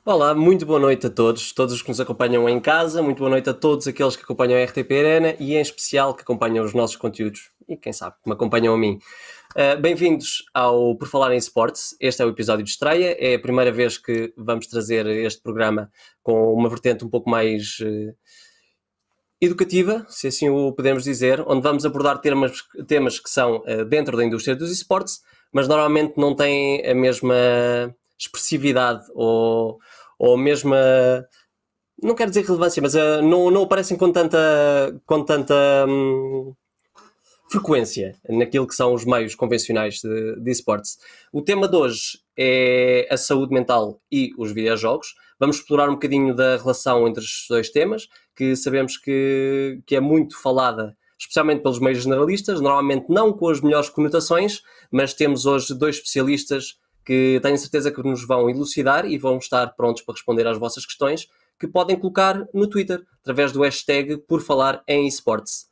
Olá, muito boa noite a todos os que nos acompanham em casa, muito boa noite a todos aqueles que acompanham a RTP Arena e em especial que acompanham os nossos conteúdos e quem sabe que me acompanham a mim. Bem-vindos ao Por Falar em Sports. Este é o episódio de estreia, é a primeira vez que vamos trazer este programa com uma vertente um pouco mais educativa, se assim o podemos dizer, onde vamos abordar temas que são dentro da indústria dos esportes, mas normalmente não têm a mesma expressividade ou a mesma, não quero dizer relevância, mas não aparecem com tanta frequência naquilo que são os meios convencionais de esportes. O tema de hoje é a saúde mental e os videojogos. Vamos explorar um bocadinho da relação entre estes dois temas, que sabemos que é muito falada, especialmente pelos meios generalistas, normalmente não com as melhores conotações, mas temos hoje dois especialistas que tenho certeza que nos vão elucidar e vão estar prontos para responder às vossas questões, que podem colocar no Twitter, através do hashtag Por Falar em Esportes.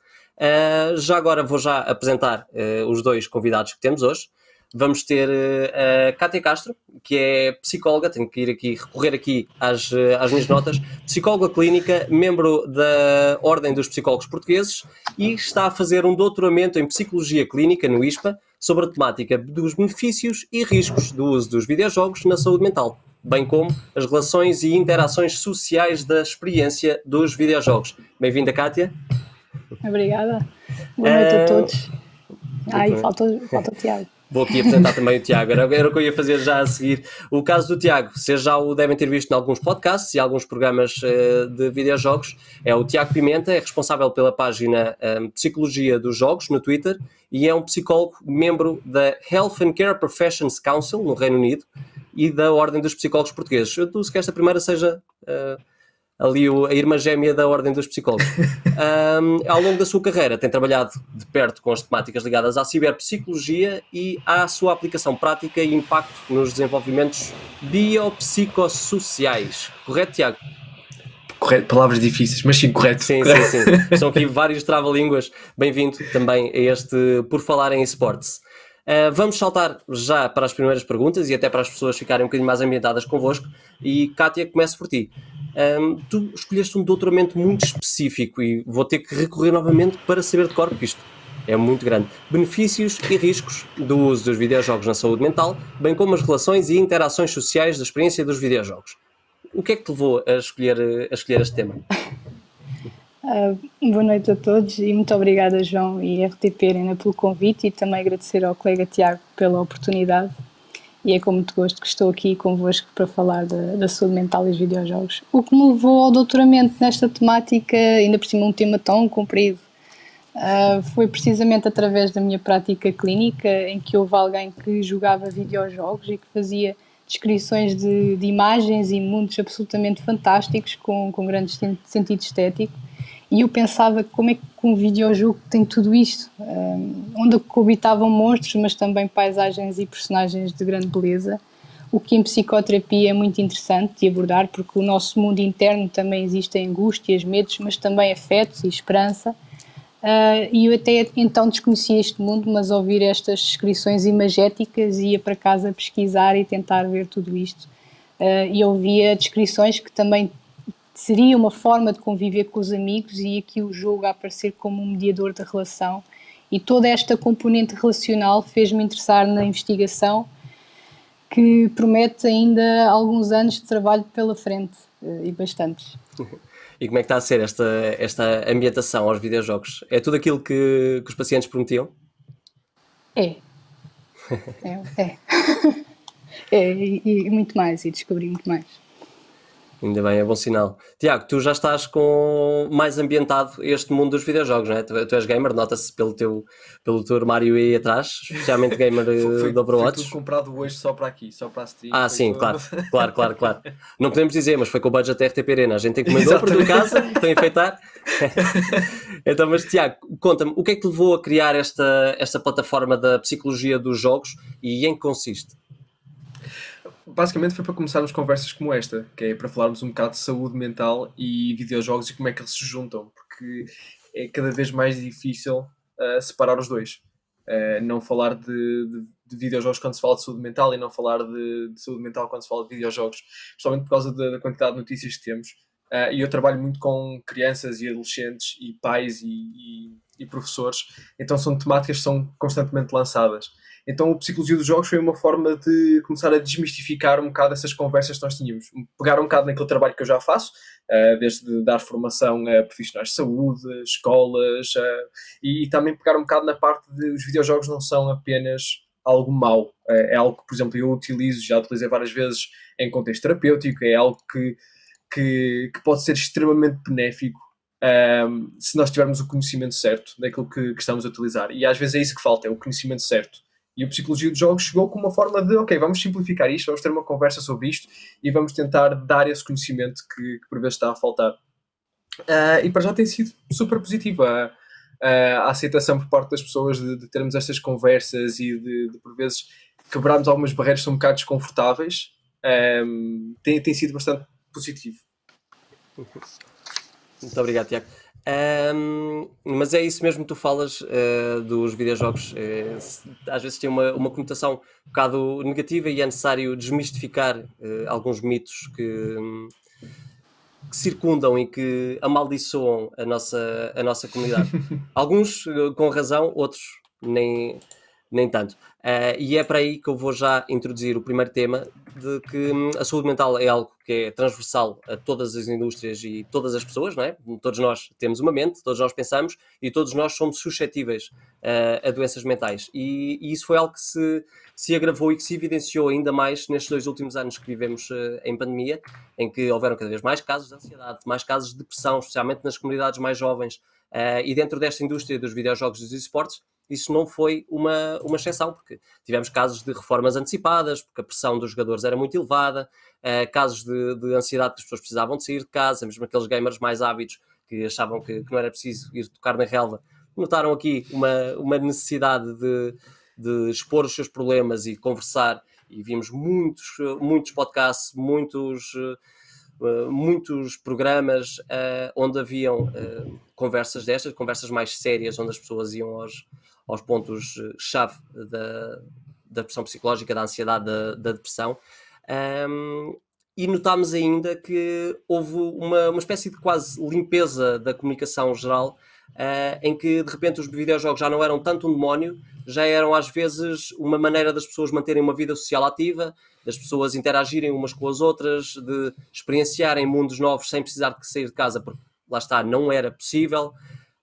Já agora vou já apresentar os dois convidados que temos hoje. Vamos ter a Cátia Castro, que é psicóloga, tenho que recorrer aqui às minhas notas, psicóloga clínica, membro da Ordem dos Psicólogos Portugueses e está a fazer um doutoramento em Psicologia Clínica no ISPA sobre a temática dos benefícios e riscos do uso dos videojogos na saúde mental, bem como as relações e interações sociais da experiência dos videojogos. Bem-vinda, Cátia. Obrigada. Boa noite a todos. E falta o Tiago. Vou aqui apresentar também o Tiago. Era o que eu ia fazer já a seguir. O caso do Tiago, vocês já o devem ter visto em alguns podcasts e alguns programas de videojogos. É o Tiago Pimenta, é responsável pela página Psicologia dos Jogos no Twitter e é um psicólogo, membro da Health and Care Professions Council no Reino Unido e da Ordem dos Psicólogos Portugueses. Eu deduzo que esta primeira seja ali a irmã gêmea da Ordem dos Psicólogos. Ao longo da sua carreira tem trabalhado de perto com as temáticas ligadas à ciberpsicologia e à sua aplicação prática e impacto nos desenvolvimentos biopsicossociais. Correto, Tiago? Correto, palavras difíceis, mas sim, correto. Sim. São aqui vários trava-línguas. Bem-vindo também a este Por Falar em Esportes. Vamos saltar já para as primeiras perguntas e até para as pessoas ficarem um bocadinho mais ambientadas convosco. E Cátia, começo por ti. Tu escolheste um doutoramento muito específico e vou ter que recorrer novamente para saber de cor, porque isto é muito grande. Benefícios e riscos do uso dos videojogos na saúde mental, bem como as relações e interações sociais da experiência dos videojogos. O que é que te levou a escolher este tema? Boa noite a todos e muito obrigada, João e RTP Arena, pelo convite e também agradecer ao colega Tiago pela oportunidade. E é com muito gosto que estou aqui convosco para falar da saúde mental e dos videojogos. O que me levou ao doutoramento nesta temática, ainda por cima um tema tão comprido, foi precisamente através da minha prática clínica, em que houve alguém que jogava videojogos e que fazia descrições de imagens e mundos absolutamente fantásticos, com grande sentido estético. E eu pensava como é que um videojogo tem tudo isto, onde coabitavam monstros, mas também paisagens e personagens de grande beleza, o que em psicoterapia é muito interessante de abordar, porque o nosso mundo interno também existem angústias, medos, mas também afetos e esperança. E eu até então desconhecia este mundo, mas ao ouvir estas descrições imagéticas ia para casa pesquisar e tentar ver tudo isto. E ouvia descrições que também seria uma forma de conviver com os amigos e aqui o jogo a aparecer como um mediador da relação. E toda esta componente relacional fez-me interessar na investigação, que promete ainda alguns anos de trabalho pela frente, e bastantes. E como é que está a ser esta ambientação aos videojogos? É tudo aquilo que os pacientes prometiam? É. E muito mais, e descobri muito mais. Ainda bem, é bom sinal. Tiago, tu já estás mais ambientado este mundo dos videojogos, não é? Tu és gamer, nota-se pelo teu armário aí atrás, especialmente gamer de Overwatch. Foi tudo comprado hoje só para aqui, só para a stream. Sim, claro. Não podemos dizer, mas foi com o budget da RTP Arena. A gente encomendou para tua casa, estão a enfeitar. Então, mas Tiago, conta-me, o que é que te levou a criar esta plataforma da psicologia dos jogos e em que consiste? Basicamente foi para começarmos conversas como esta, que é para falarmos um bocado de saúde mental e videojogos e como é que eles se juntam, porque é cada vez mais difícil separar os dois. Não falar de videojogos quando se fala de saúde mental e não falar de saúde mental quando se fala de videojogos, principalmente por causa da quantidade de notícias que temos. E eu trabalho muito com crianças e adolescentes e pais e professores, então são temáticas que são constantemente lançadas. Então a Psicologia dos Jogos foi uma forma de começar a desmistificar um bocado essas conversas que nós tínhamos. Pegar um bocado naquele trabalho que eu já faço, desde dar formação a profissionais de saúde, escolas, e também pegar um bocado na parte de os videojogos não são apenas algo mau. É algo que, por exemplo, eu utilizo, já utilizei várias vezes em contexto terapêutico, é algo que pode ser extremamente benéfico se nós tivermos o conhecimento certo daquilo que estamos a utilizar. E às vezes é isso que falta, é o conhecimento certo. E a Psicologia dos Jogos chegou com uma forma de, ok, vamos simplificar isto, vamos ter uma conversa sobre isto e vamos tentar dar esse conhecimento que por vezes está a faltar. E para já tem sido super positiva a aceitação por parte das pessoas de termos estas conversas e de por vezes quebrarmos algumas barreiras que são um bocado desconfortáveis. Tem sido bastante positivo. Muito obrigado, Tiago. Mas é isso mesmo que tu falas dos videojogos. Às vezes tem uma conotação um bocado negativa e é necessário desmistificar alguns mitos que circundam e que amaldiçoam a nossa comunidade. Alguns com razão, outros nem tanto. E é para aí que eu vou já introduzir o primeiro tema, de que a saúde mental é algo que é transversal a todas as indústrias e todas as pessoas, não é? Todos nós temos uma mente, todos nós pensamos e todos nós somos suscetíveis a doenças mentais. E isso foi algo que se agravou e que se evidenciou ainda mais nestes 2 últimos anos que vivemos em pandemia, em que houveram cada vez mais casos de ansiedade, mais casos de depressão, especialmente nas comunidades mais jovens. E dentro desta indústria dos videojogos e dos esportes, isso não foi uma exceção, porque tivemos casos de reformas antecipadas, porque a pressão dos jogadores era muito elevada, casos de ansiedade que as pessoas precisavam de sair de casa, mesmo aqueles gamers mais ávidos que achavam que não era preciso ir tocar na relva, notaram aqui uma necessidade de expor os seus problemas e conversar, e vimos muitos podcasts, muitos programas onde haviam conversas destas, conversas mais sérias, onde as pessoas iam aos pontos-chave da pressão psicológica, da ansiedade, da depressão. E notámos ainda que houve uma espécie de quase limpeza da comunicação geral, em que de repente os videojogos já não eram tanto um demónio, já eram às vezes uma maneira das pessoas manterem uma vida social ativa, das pessoas interagirem umas com as outras, de experienciarem mundos novos sem precisar de sair de casa, porque lá está, não era possível.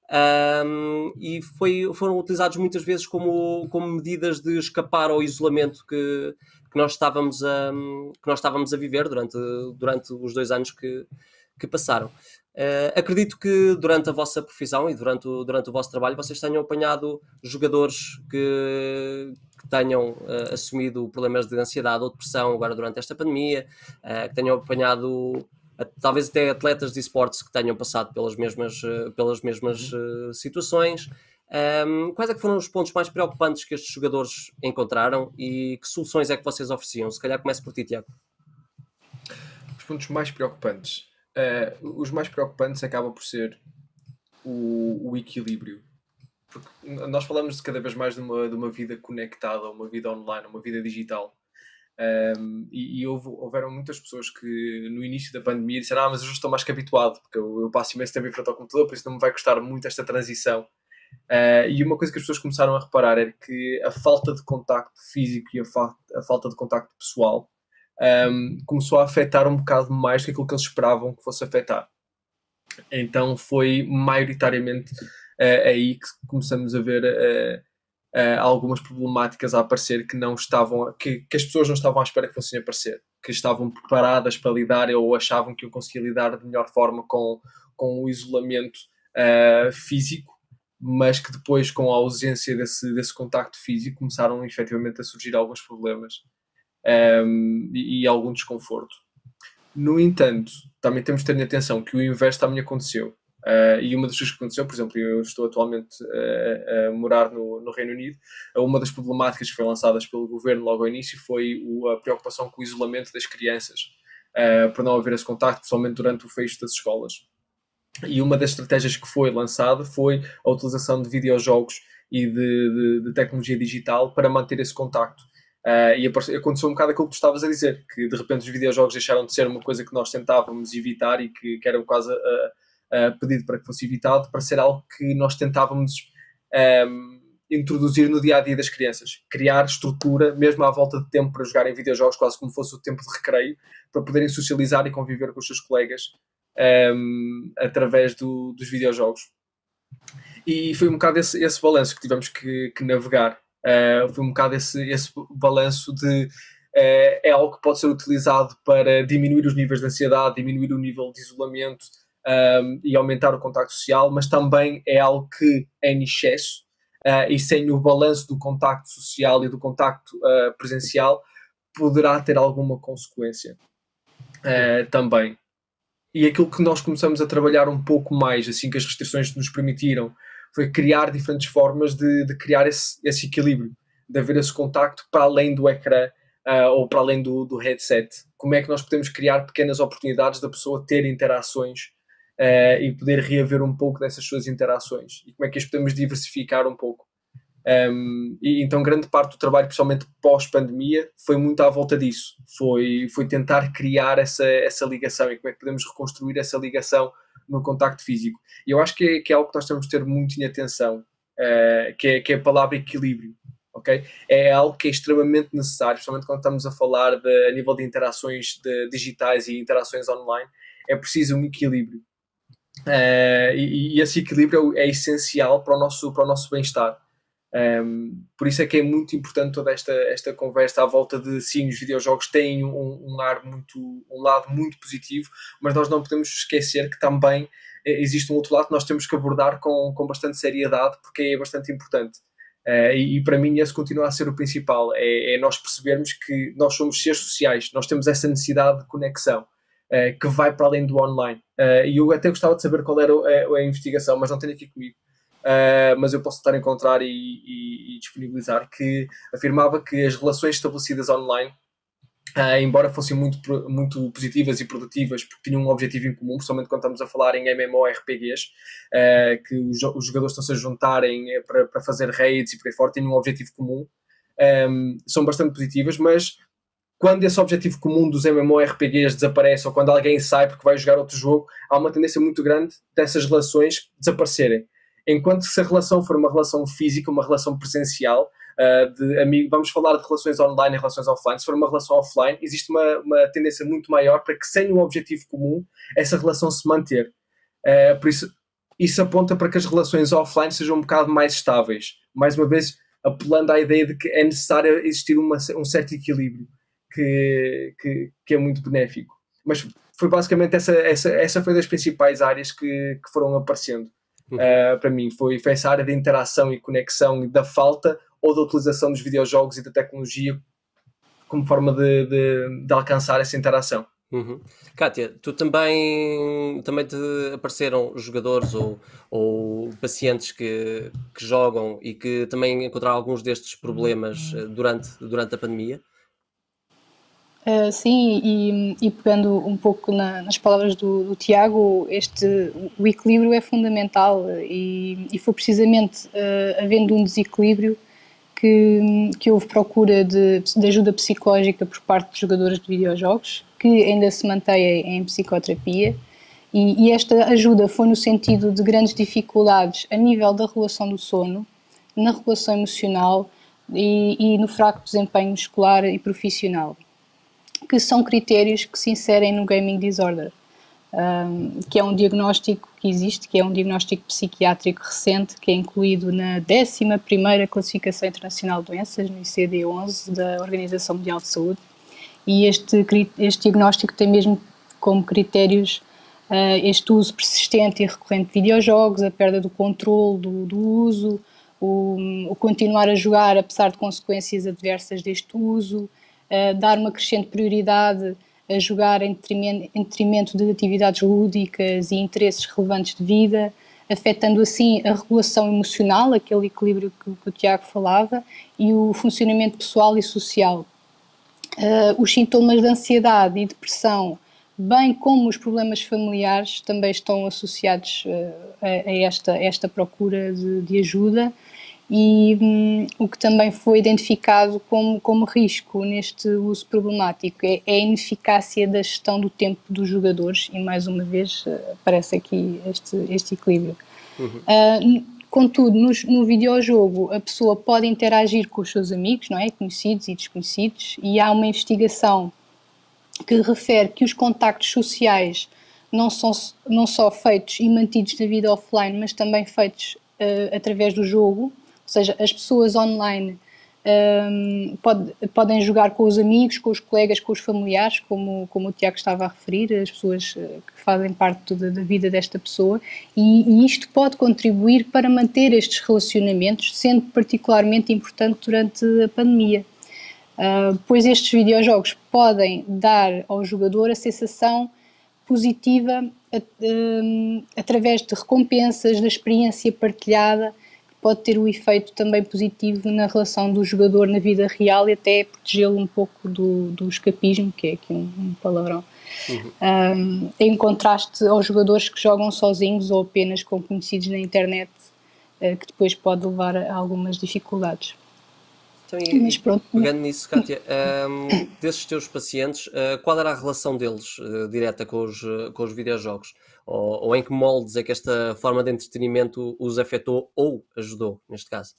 E foram utilizados muitas vezes como medidas de escapar ao isolamento que nós estávamos a viver durante os 2 anos que passaram. Acredito que durante a vossa profissão e durante o vosso trabalho vocês tenham apanhado jogadores que tenham assumido problemas de ansiedade ou depressão agora durante esta pandemia, que tenham apanhado talvez até atletas de esportes que tenham passado pelas mesmas situações. Quais é que foram os pontos mais preocupantes que estes jogadores encontraram e que soluções é que vocês ofereciam? Se calhar começo por ti, Tiago. Os pontos mais preocupantes. Os mais preocupantes acaba por ser o equilíbrio. Porque nós falamos cada vez mais de uma vida conectada, uma vida online, uma vida digital. E houveram muitas pessoas que no início da pandemia disseram: mas eu já estou mais que habituado, porque eu passo imenso tempo em frente ao computador, por isso não me vai custar muito esta transição. E uma coisa que as pessoas começaram a reparar era que a falta de contacto físico e a falta de contacto pessoal começou a afetar um bocado mais do que aquilo que eles esperavam que fosse afetar. Então foi maioritariamente aí que começamos a ver algumas problemáticas a aparecer que as pessoas não estavam à espera que fossem aparecer, que estavam preparadas para lidar ou achavam que eu conseguia lidar de melhor forma com o isolamento físico, mas que depois, com a ausência desse contacto físico, começaram efetivamente a surgir alguns problemas e algum desconforto. No entanto, também temos de ter atenção que o inverso também aconteceu. E uma das coisas que aconteceu, por exemplo, eu estou atualmente a morar no Reino Unido, uma das problemáticas que foi lançadas pelo governo logo ao início foi a preocupação com o isolamento das crianças, para não haver esse contacto, principalmente durante o fecho das escolas. E uma das estratégias que foi lançada foi a utilização de videojogos e de tecnologia digital para manter esse contacto. E aconteceu um bocado aquilo que tu estavas a dizer, que de repente os videojogos deixaram de ser uma coisa que nós tentávamos evitar e que era quase pedido para que fosse evitado, para ser algo que nós tentávamos introduzir no dia-a-dia das crianças. Criar estrutura, mesmo à volta de tempo para jogarem videojogos, quase como fosse o tempo de recreio, para poderem socializar e conviver com os seus colegas através dos videojogos. E foi um bocado esse balanço que tivemos que navegar. Foi um bocado esse balanço de é algo que pode ser utilizado para diminuir os níveis de ansiedade, diminuir o nível de isolamento e aumentar o contacto social, mas também é algo que em excesso e sem o balanço do contacto social e do contacto presencial poderá ter alguma consequência também. E aquilo que nós começamos a trabalhar um pouco mais, assim que as restrições nos permitiram, foi criar diferentes formas de criar esse equilíbrio, de haver esse contacto para além do ecrã ou para além do headset. Como é que nós podemos criar pequenas oportunidades da pessoa ter interações e poder reaver um pouco dessas suas interações? E como é que as podemos diversificar um pouco? E então grande parte do trabalho, principalmente pós-pandemia, foi muito à volta disso. Foi tentar criar essa ligação e como é que podemos reconstruir essa ligação no contacto físico. E eu acho que é algo que nós temos de ter muito em atenção, que é a palavra equilíbrio. Okay? É algo que é extremamente necessário, principalmente quando estamos a falar a nível digitais e interações online. É preciso um equilíbrio. E esse equilíbrio é essencial para o nosso bem-estar. Por isso é que é muito importante toda esta conversa à volta de sim, os videojogos têm um lado muito positivo, mas nós não podemos esquecer que também existe um outro lado que nós temos que abordar com bastante seriedade, porque é bastante importante. E para mim esse continua a ser o principal, é nós percebermos que nós somos seres sociais, nós temos essa necessidade de conexão que vai para além do online. E eu até gostava de saber qual era a investigação, mas não tenho aqui comigo. Mas eu posso estar a encontrar e disponibilizar, que afirmava que as relações estabelecidas online, embora fossem muito positivas e produtivas, porque tinham um objetivo em comum, principalmente quando estamos a falar em MMORPGs, que os jogadores estão-se a juntarem para fazer raids e por aí fora, têm um objetivo comum, são bastante positivas, mas quando esse objetivo comum dos MMORPGs desaparece ou quando alguém sai porque vai jogar outro jogo, há uma tendência muito grande dessas relações desaparecerem. Enquanto se a relação for uma relação física, uma relação presencial, de amigo, vamos falar de relações online e relações offline, se for uma relação offline, existe uma tendência muito maior para que, sem um objetivo comum, essa relação se manter. Por isso aponta para que as relações offline sejam um bocado mais estáveis. Mais uma vez, apelando à ideia de que é necessário existir um certo equilíbrio que é muito benéfico. Mas foi basicamente essa foi das principais áreas que foram aparecendo. Para mim foi essa área de interação e conexão e da falta ou da utilização dos videojogos e da tecnologia como forma de alcançar essa interação. Kátia, tu também te apareceram jogadores ou pacientes que jogam e que também encontraram alguns destes problemas durante a pandemia? Sim, e pegando um pouco nas palavras do Tiago, o equilíbrio é fundamental e foi precisamente havendo um desequilíbrio que houve procura de ajuda psicológica por parte de jogadores de videojogos, que ainda se mantém em psicoterapia, e esta ajuda foi no sentido de grandes dificuldades a nível da regulação do sono, na regulação emocional e no fraco desempenho escolar e profissional, que são critérios que se inserem no Gaming Disorder, que é um diagnóstico que existe, que é um diagnóstico psiquiátrico recente, que é incluído na 11ª Classificação Internacional de Doenças, no ICD-11 da Organização Mundial de Saúde, e este diagnóstico tem mesmo como critérios este uso persistente e recorrente de videojogos, a perda do controle do uso, o continuar a jogar apesar de consequências adversas deste uso, dar uma crescente prioridade a jogar em detrimento de atividades lúdicas e interesses relevantes de vida, afetando assim a regulação emocional, aquele equilíbrio que o Tiago falava, e o funcionamento pessoal e social. Os sintomas de ansiedade e depressão bem como os problemas familiares também estão associados a esta procura de ajuda, e o que também foi identificado como risco neste uso problemático é a ineficácia da gestão do tempo dos jogadores, e mais uma vez aparece aqui este equilíbrio. Contudo, no videojogo a pessoa pode interagir com os seus amigos, não é? Conhecidos e desconhecidos, e há uma investigação que refere que os contactos sociais não só feitos e mantidos na vida offline, mas também feitos através do jogo, ou seja, as pessoas online podem jogar com os amigos, com os colegas, com os familiares, como o Tiago estava a referir, as pessoas que fazem parte da vida desta pessoa, e isto pode contribuir para manter estes relacionamentos, sendo particularmente importante durante a pandemia. Pois estes videojogos podem dar ao jogador a sensação positiva através de recompensas, da experiência partilhada, que pode ter um efeito também positivo na relação do jogador na vida real e até protegê-lo um pouco do escapismo, que é aqui um palavrão. Em contraste aos jogadores que jogam sozinhos ou apenas com conhecidos na internet, que depois pode levar a algumas dificuldades. Então, pegando nisso, Kátia, desses teus pacientes, qual era a relação deles direta com os videojogos? Ou em que moldes é que esta forma de entretenimento os afetou ou ajudou, neste caso?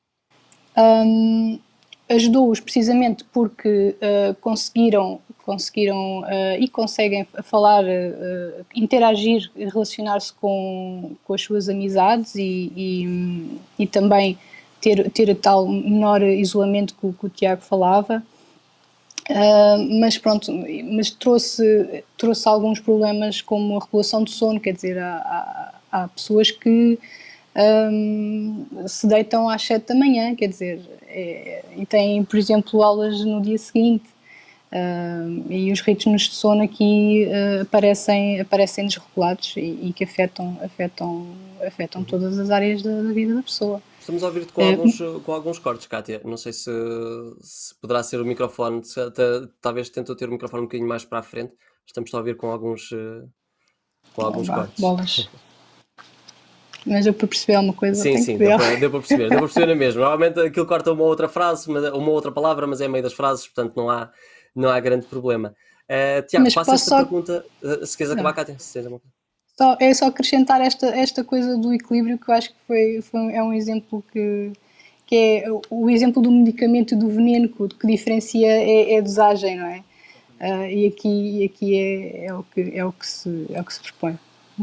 Ajudou-os precisamente porque conseguiram e conseguem falar, interagir e relacionar-se com as suas amizades e também ter tal menor isolamento que o Tiago falava, mas trouxe alguns problemas como a regulação do sono, quer dizer, há pessoas que se deitam às 7 da manhã, quer dizer, e têm, por exemplo, aulas no dia seguinte, e os ritmos de sono aqui aparecem desregulados e que afetam todas as áreas da vida da pessoa. Estamos a ouvir-te com alguns cortes, Kátia. Não sei se poderá ser o microfone, talvez tente ter o microfone um bocadinho mais para a frente. Estamos a ouvir com alguns cortes. Bolas. Mas eu para perceber alguma coisa sim, tenho que ver. Deu para perceber na mesma. Normalmente aquilo corta uma outra frase, uma outra palavra, mas é meio das frases, portanto não há grande problema. Tiago, faço esta pergunta, se queres acabar, Kátia, se tens uma coisa. É só acrescentar esta coisa do equilíbrio, que eu acho que é um exemplo que é o exemplo do medicamento e do veneno, que diferencia é a dosagem, não é? E aqui é o que se propõe.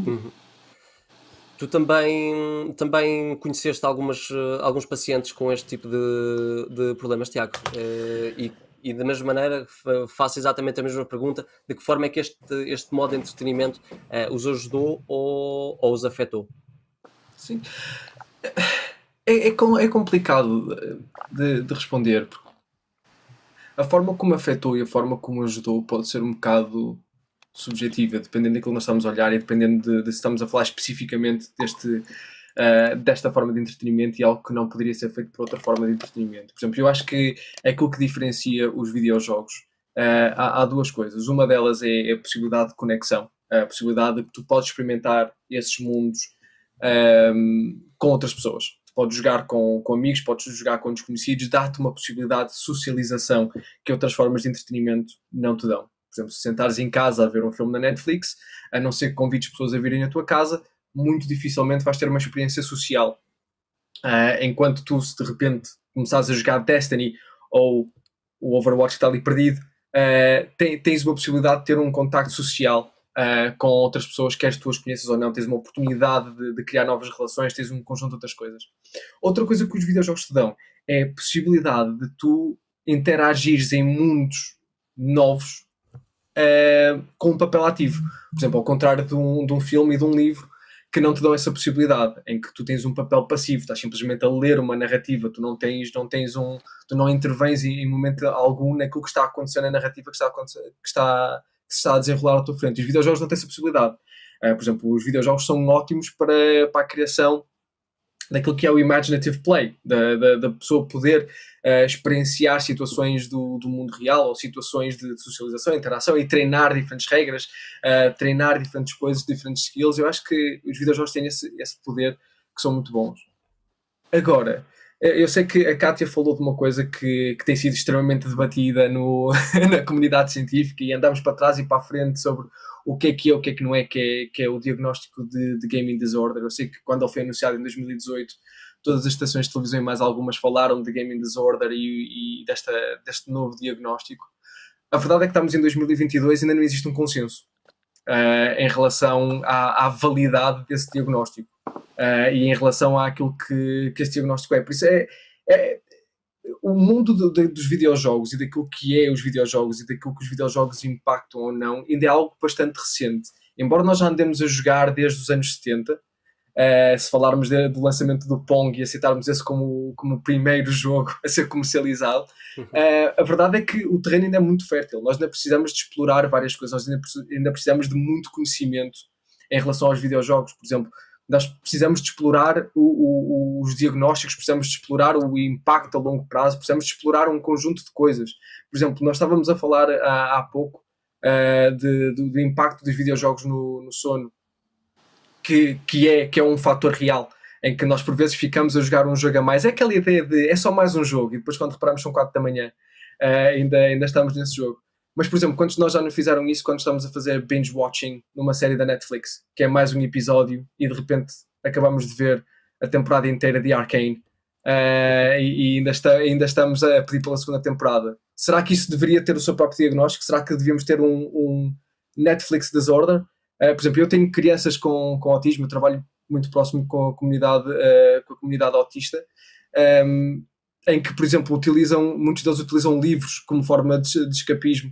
Tu também conheceste alguns pacientes com este tipo de problemas, Tiago, e da mesma maneira faço exatamente a mesma pergunta: de que forma é que este modo de entretenimento os ajudou ou os afetou? Sim, é complicado de responder, porque a forma como afetou e a forma como ajudou pode ser um bocado subjetiva, dependendo daquilo que nós estamos a olhar e dependendo de se estamos a falar especificamente desta forma de entretenimento e algo que não poderia ser feito por outra forma de entretenimento. Por exemplo, eu acho que aquilo que diferencia os videojogos, há duas coisas. Uma delas é a possibilidade de conexão, a possibilidade de que tu podes experimentar esses mundos com outras pessoas. Tu podes jogar com amigos, podes jogar com desconhecidos, dá-te uma possibilidade de socialização que outras formas de entretenimento não te dão. Por exemplo, se sentares em casa a ver um filme na Netflix, a não ser que convides pessoas a virem à tua casa, muito dificilmente vais ter uma experiência social. Enquanto tu, se de repente começares a jogar Destiny ou o Overwatch que está ali perdido, tens uma possibilidade de ter um contacto social com outras pessoas, quer tu as conheças ou não, tens uma oportunidade de criar novas relações, tens um conjunto de outras coisas. Outra coisa que os videojogos te dão é a possibilidade de tu interagires em mundos novos com um papel ativo. Por exemplo, ao contrário de um filme e de um livro que não te dão essa possibilidade, em que tu tens um papel passivo, estás simplesmente a ler uma narrativa, tu não intervens em momento algum naquilo que está a acontecer na narrativa que se está a desenrolar à tua frente. Os videojogos não têm essa possibilidade. Por exemplo, os videojogos são ótimos para a criação daquilo que é o imaginative play, da pessoa poder experienciar situações do mundo real ou situações de socialização, interação e treinar diferentes regras, treinar diferentes coisas, diferentes skills. Eu acho que os videojogos têm esse poder que são muito bons. Agora, eu sei que a Kátia falou de uma coisa que tem sido extremamente debatida na comunidade científica e andamos para trás e para a frente sobre o que é, o que não é, que é o diagnóstico de gaming disorder. Eu sei que quando ele foi anunciado em 2018, todas as estações de televisão e mais algumas falaram de gaming disorder e deste novo diagnóstico. A verdade é que estamos em 2022 e ainda não existe um consenso em relação à validade desse diagnóstico. E em relação àquilo que esse diagnóstico é. Por isso o mundo dos videojogos e daquilo que é os videojogos e daquilo que os videojogos impactam ou não ainda é algo bastante recente. Embora nós já andemos a jogar desde os anos 70, se falarmos do lançamento do Pong e aceitarmos esse como o primeiro jogo a ser comercializado, a verdade é que o terreno ainda é muito fértil. Nós ainda precisamos de explorar várias coisas, nós ainda precisamos de muito conhecimento em relação aos videojogos. Por exemplo, nós precisamos de explorar os diagnósticos, precisamos de explorar o impacto a longo prazo, precisamos de explorar um conjunto de coisas. Por exemplo, nós estávamos a falar há pouco do impacto dos videojogos no sono, que é um fator real, em que nós por vezes ficamos a jogar um jogo a mais. É aquela ideia de é só mais um jogo e depois quando reparamos são 4 da manhã, ainda estamos nesse jogo. Mas, por exemplo, quantos de nós já não fizeram isso quando estamos a fazer binge-watching numa série da Netflix, que é mais um episódio e de repente acabamos de ver a temporada inteira de Arcane e ainda estamos a pedir pela segunda temporada. Será que isso deveria ter o seu próprio diagnóstico? Será que devíamos ter um Netflix disorder? Por exemplo, eu tenho crianças com autismo, eu trabalho muito próximo com a comunidade autista, em que, por exemplo, muitos deles utilizam livros como forma de escapismo.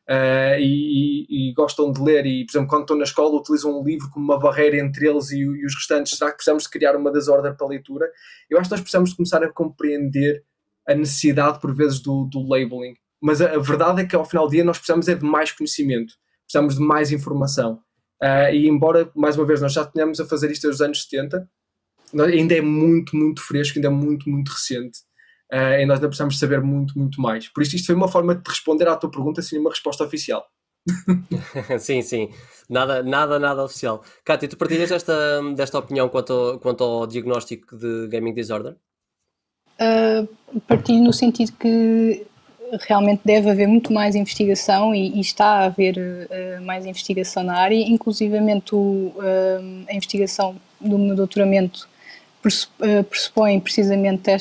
E gostam de ler e, por exemplo, quando estão na escola utilizam um livro como uma barreira entre eles e os restantes. Será que precisamos de criar uma desordem para a leitura? Eu acho que nós precisamos de começar a compreender a necessidade, por vezes, do labeling. Mas a verdade é que, ao final do dia, nós precisamos de mais conhecimento, precisamos de mais informação. E embora, mais uma vez, nós já tenhamos a fazer isto nos anos 70, ainda é muito, muito fresco, ainda é muito, muito recente. E nós ainda precisamos saber muito, muito mais. Por isso, isto foi uma forma de responder à tua pergunta sem uma resposta oficial. Sim. Nada oficial. Kátia, tu partilhas desta opinião quanto ao diagnóstico de gaming disorder? Partilho no sentido que realmente deve haver muito mais investigação e está a haver mais investigação na área, inclusivamente a investigação do meu doutoramento pressupõe precisamente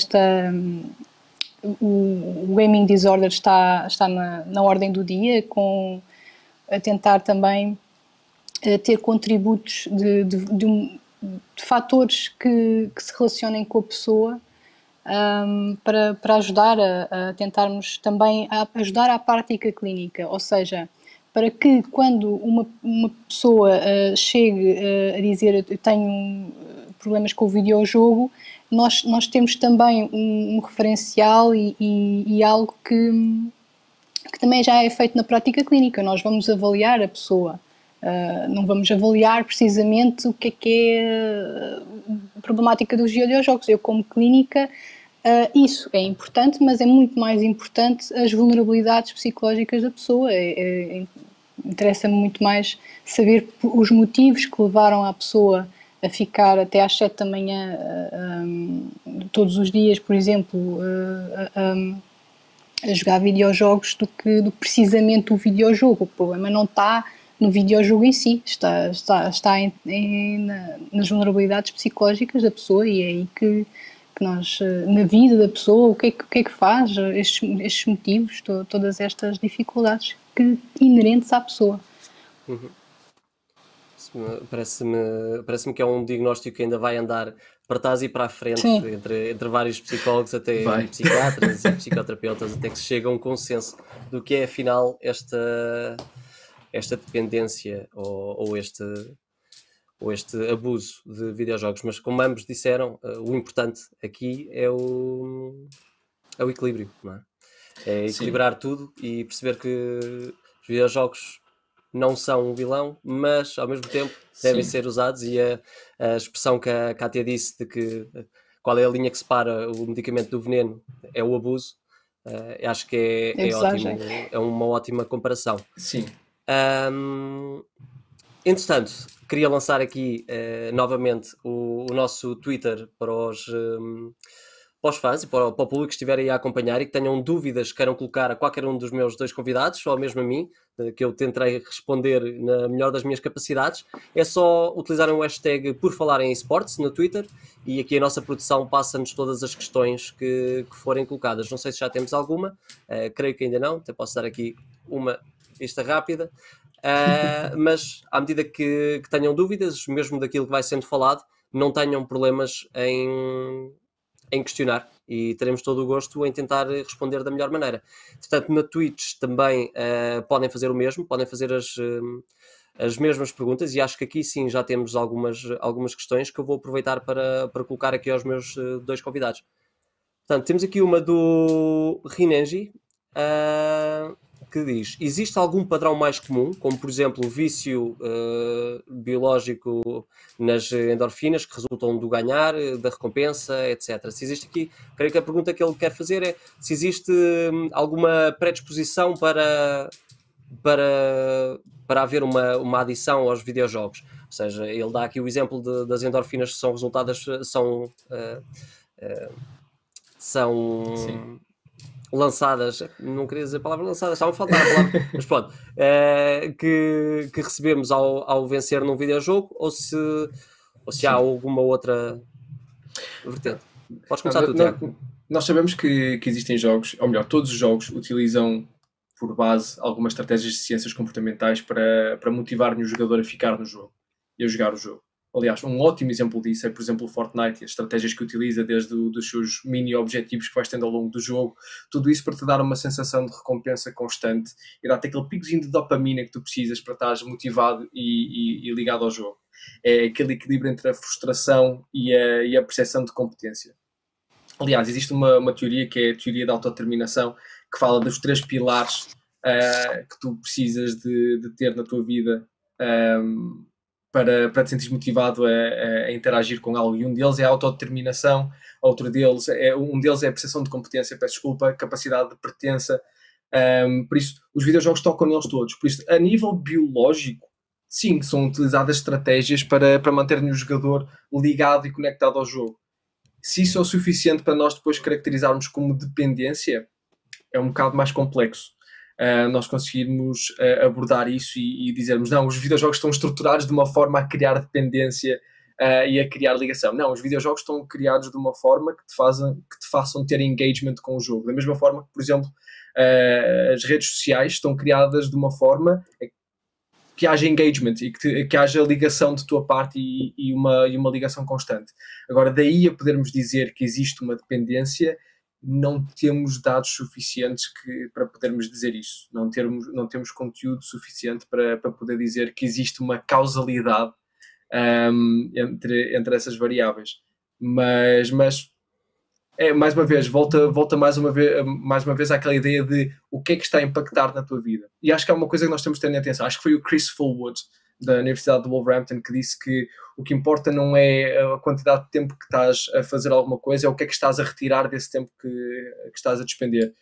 o gaming disorder está na ordem do dia, a tentar também ter contributos de fatores que se relacionem com a pessoa, para ajudar a tentarmos também ajudar à prática clínica, ou seja, para que quando uma pessoa chegue a dizer eu tenho problemas com o videojogo, nós temos também um referencial e algo que também já é feito na prática clínica. Nós vamos avaliar a pessoa, não vamos avaliar precisamente o que é a problemática dos videojogos. Eu, como clínica, isso é importante, mas é muito mais importante as vulnerabilidades psicológicas da pessoa. Interessa-me muito mais saber os motivos que levaram a pessoa a ficar até às 7 da manhã todos os dias, por exemplo, a jogar videojogos do que precisamente o videojogo. O problema não está no videojogo em si, está nas vulnerabilidades psicológicas da pessoa, e é aí que nós, na vida da pessoa, o que é que faz estes motivos, todas estas dificuldades inerentes à pessoa. Uhum. Parece-me que é um diagnóstico que ainda vai andar para trás e para a frente, entre vários psicólogos até e psiquiatras e psicoterapeutas, até que se chega a um consenso do que é afinal esta dependência ou este abuso de videojogos. Mas como ambos disseram, o importante aqui é o equilíbrio, não é? É equilibrar tudo e perceber que os videojogos não são um vilão, mas ao mesmo tempo devem ser usados, e a expressão que a Kátia disse de que qual é a linha que separa o medicamento do veneno é o abuso, acho que é ótimo, é uma ótima comparação. Sim. Entretanto, queria lançar aqui novamente o nosso Twitter para os fãs e para o público que estiverem a acompanhar e que tenham dúvidas, queiram colocar a qualquer um dos meus 2 convidados, ou mesmo a mim, que eu tentarei responder na melhor das minhas capacidades. É só utilizarem o hashtag Por Falar em Esportes no Twitter, e aqui a nossa produção passa-nos todas as questões que forem colocadas. Não sei se já temos alguma, creio que ainda não, até posso dar aqui uma vista rápida. Mas à medida que tenham dúvidas, mesmo daquilo que vai sendo falado, não tenham problemas em questionar, e teremos todo o gosto em tentar responder da melhor maneira. Portanto, na Twitch também podem fazer o mesmo, podem fazer as mesmas perguntas, e acho que aqui sim já temos algumas questões que eu vou aproveitar para colocar aqui aos meus 2 convidados. Portanto, temos aqui uma do Rinenji, que diz: existe algum padrão mais comum, como por exemplo o vício biológico nas endorfinas que resultam do ganhar, da recompensa, etc. Se existe aqui, creio que a pergunta que ele quer fazer é se existe alguma predisposição para haver uma adição aos videojogos. Ou seja, ele dá aqui o exemplo das endorfinas que são resultadas, são lançadas, não queria dizer a palavra lançadas, estava a faltar a palavra, mas pronto, que recebemos ao vencer num videojogo, ou se há alguma outra vertente. Podes começar tu, Tiago. Nós sabemos que existem jogos, ou melhor, todos os jogos utilizam por base algumas estratégias de ciências comportamentais para motivar-nos o jogador a ficar no jogo e a jogar o jogo. Aliás, um ótimo exemplo disso é, por exemplo, o Fortnite e as estratégias que utiliza, desde os seus mini-objetivos que vais tendo ao longo do jogo, tudo isso para te dar uma sensação de recompensa constante e dar-te aquele picozinho de dopamina que tu precisas para estares motivado e ligado ao jogo. É aquele equilíbrio entre a frustração e a percepção de competência. Aliás, existe uma teoria que é a teoria da autodeterminação, que fala dos 3 pilares que tu precisas de ter na tua vida para te sentir motivado a interagir com algo. E um deles é a autodeterminação, um deles é a percepção de competência, capacidade de pertença. Por isso, os videojogos tocam neles todos. Por isso, a nível biológico, sim, são utilizadas estratégias para manter-nos o jogador ligado e conectado ao jogo. Se isso é o suficiente para nós depois caracterizarmos como dependência, é um bocado mais complexo. Nós conseguirmos abordar isso e dizermos, não, os videojogos estão estruturados de uma forma a criar dependência e a criar ligação. Não, os videojogos estão criados de uma forma que te façam ter engagement com o jogo. Da mesma forma que, por exemplo, as redes sociais estão criadas de uma forma que haja engagement e que haja ligação de tua parte e uma ligação constante. Agora, daí a podermos dizer que existe uma dependência, não temos dados suficientes para podermos dizer isso. Não temos conteúdo suficiente para poder dizer que existe uma causalidade entre essas variáveis. Mas mais uma vez, volta mais uma vez àquela ideia de o que é que está a impactar na tua vida. E acho que é uma coisa que nós temos de ter em atenção. Acho que foi o Chris Fulwood, da Universidade de Wolverhampton, que disse que o que importa não é a quantidade de tempo que estás a fazer alguma coisa, é o que é que estás a retirar desse tempo que estás a despender.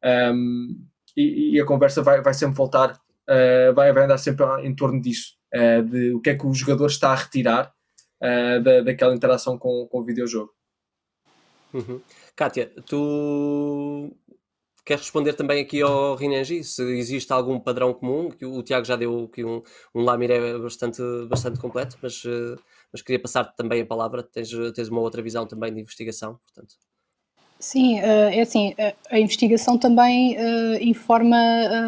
E a conversa vai sempre voltar, vai andar sempre em torno disso, de o que é que o jogador está a retirar daquela interação com o videojogo. Uhum. Kátia, tu queres responder também aqui ao Rinenji, se existe algum padrão comum? Que o Tiago já deu aqui um lamiré bastante completo, mas queria passar-te também a palavra. Tens uma outra visão também de investigação, portanto. Sim, é assim, a investigação também informa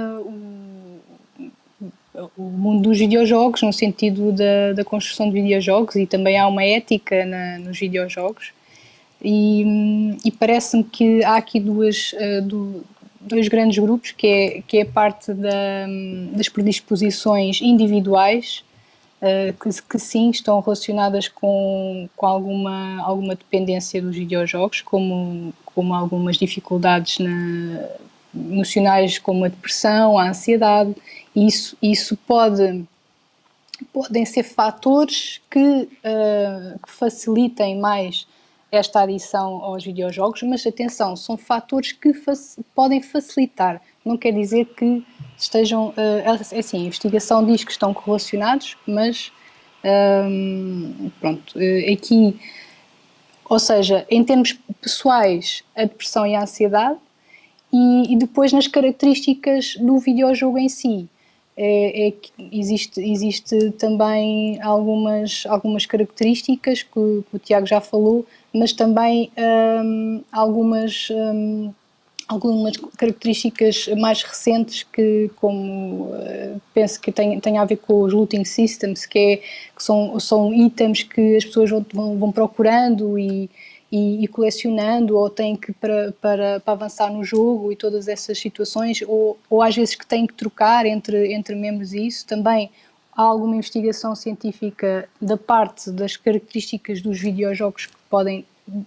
o mundo dos videojogos, no sentido da construção de videojogos, e também há uma ética nos videojogos. E parece-me que há aqui dois grandes grupos, que é a parte das predisposições individuais, que sim estão relacionadas com alguma dependência dos videojogos, como algumas dificuldades emocionais, como a depressão, a ansiedade, Isso podem ser fatores que facilitem mais esta adição aos videojogos, mas atenção, são fatores que podem facilitar, não quer dizer que estejam, assim, a investigação diz que estão correlacionados, mas pronto, aqui, ou seja, em termos pessoais, a depressão e a ansiedade, e depois nas características do videojogo em si. Que existe também algumas características que o Tiago já falou, mas também algumas características mais recentes que, como penso que tem a ver com os looting systems, que são itens que as pessoas vão procurando e colecionando, ou têm que para avançar no jogo, e todas essas situações, ou às vezes que têm que trocar entre membros, e isso também há alguma investigação científica da parte das características dos videojogos que podem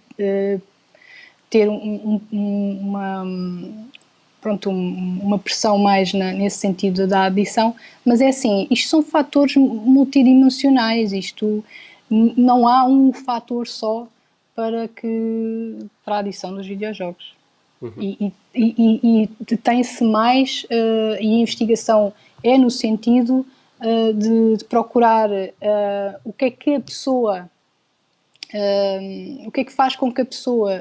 ter uma pressão mais nesse sentido da adição, mas é assim, isto são fatores multidimensionais, isto não há um fator só para a adição dos videojogos. E tem-se mais, e a investigação é no sentido de procurar o que é que a pessoa, o que é que faz com que a pessoa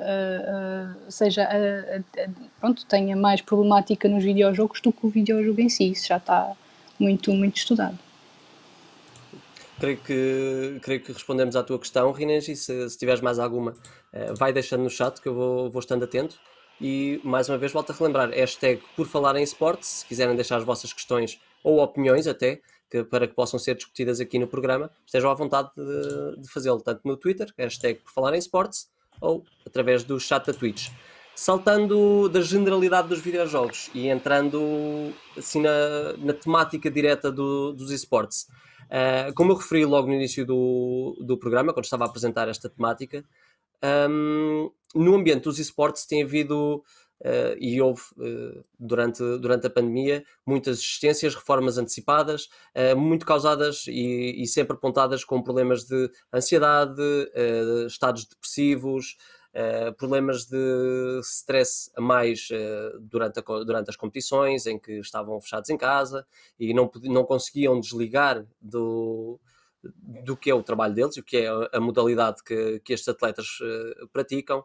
tenha mais problemática nos videojogos do que o videojogo em si. Isso já está muito, muito estudado. Creio que respondemos à tua questão, Rinês, e se tiveres mais alguma, vai deixando no chat que eu vou estando atento. E mais uma vez volto a relembrar, hashtag por falar em esporte, se quiserem deixar as vossas questões ou opiniões até, para que possam ser discutidas aqui no programa, estejam à vontade de fazê-lo, tanto no Twitter, hashtag por falar em esportes, ou através do chat da Twitch. Saltando da generalidade dos videojogos e entrando assim na temática direta dos esportes. Como eu referi logo no início do programa, quando estava a apresentar esta temática, no ambiente dos esportes tem havido e houve durante a pandemia muitas existências, reformas antecipadas, muito causadas e sempre apontadas com problemas de ansiedade, estados depressivos, problemas de stress a mais durante as competições, em que estavam fechados em casa e não conseguiam desligar do que é o trabalho deles e o que é a modalidade que estes atletas praticam.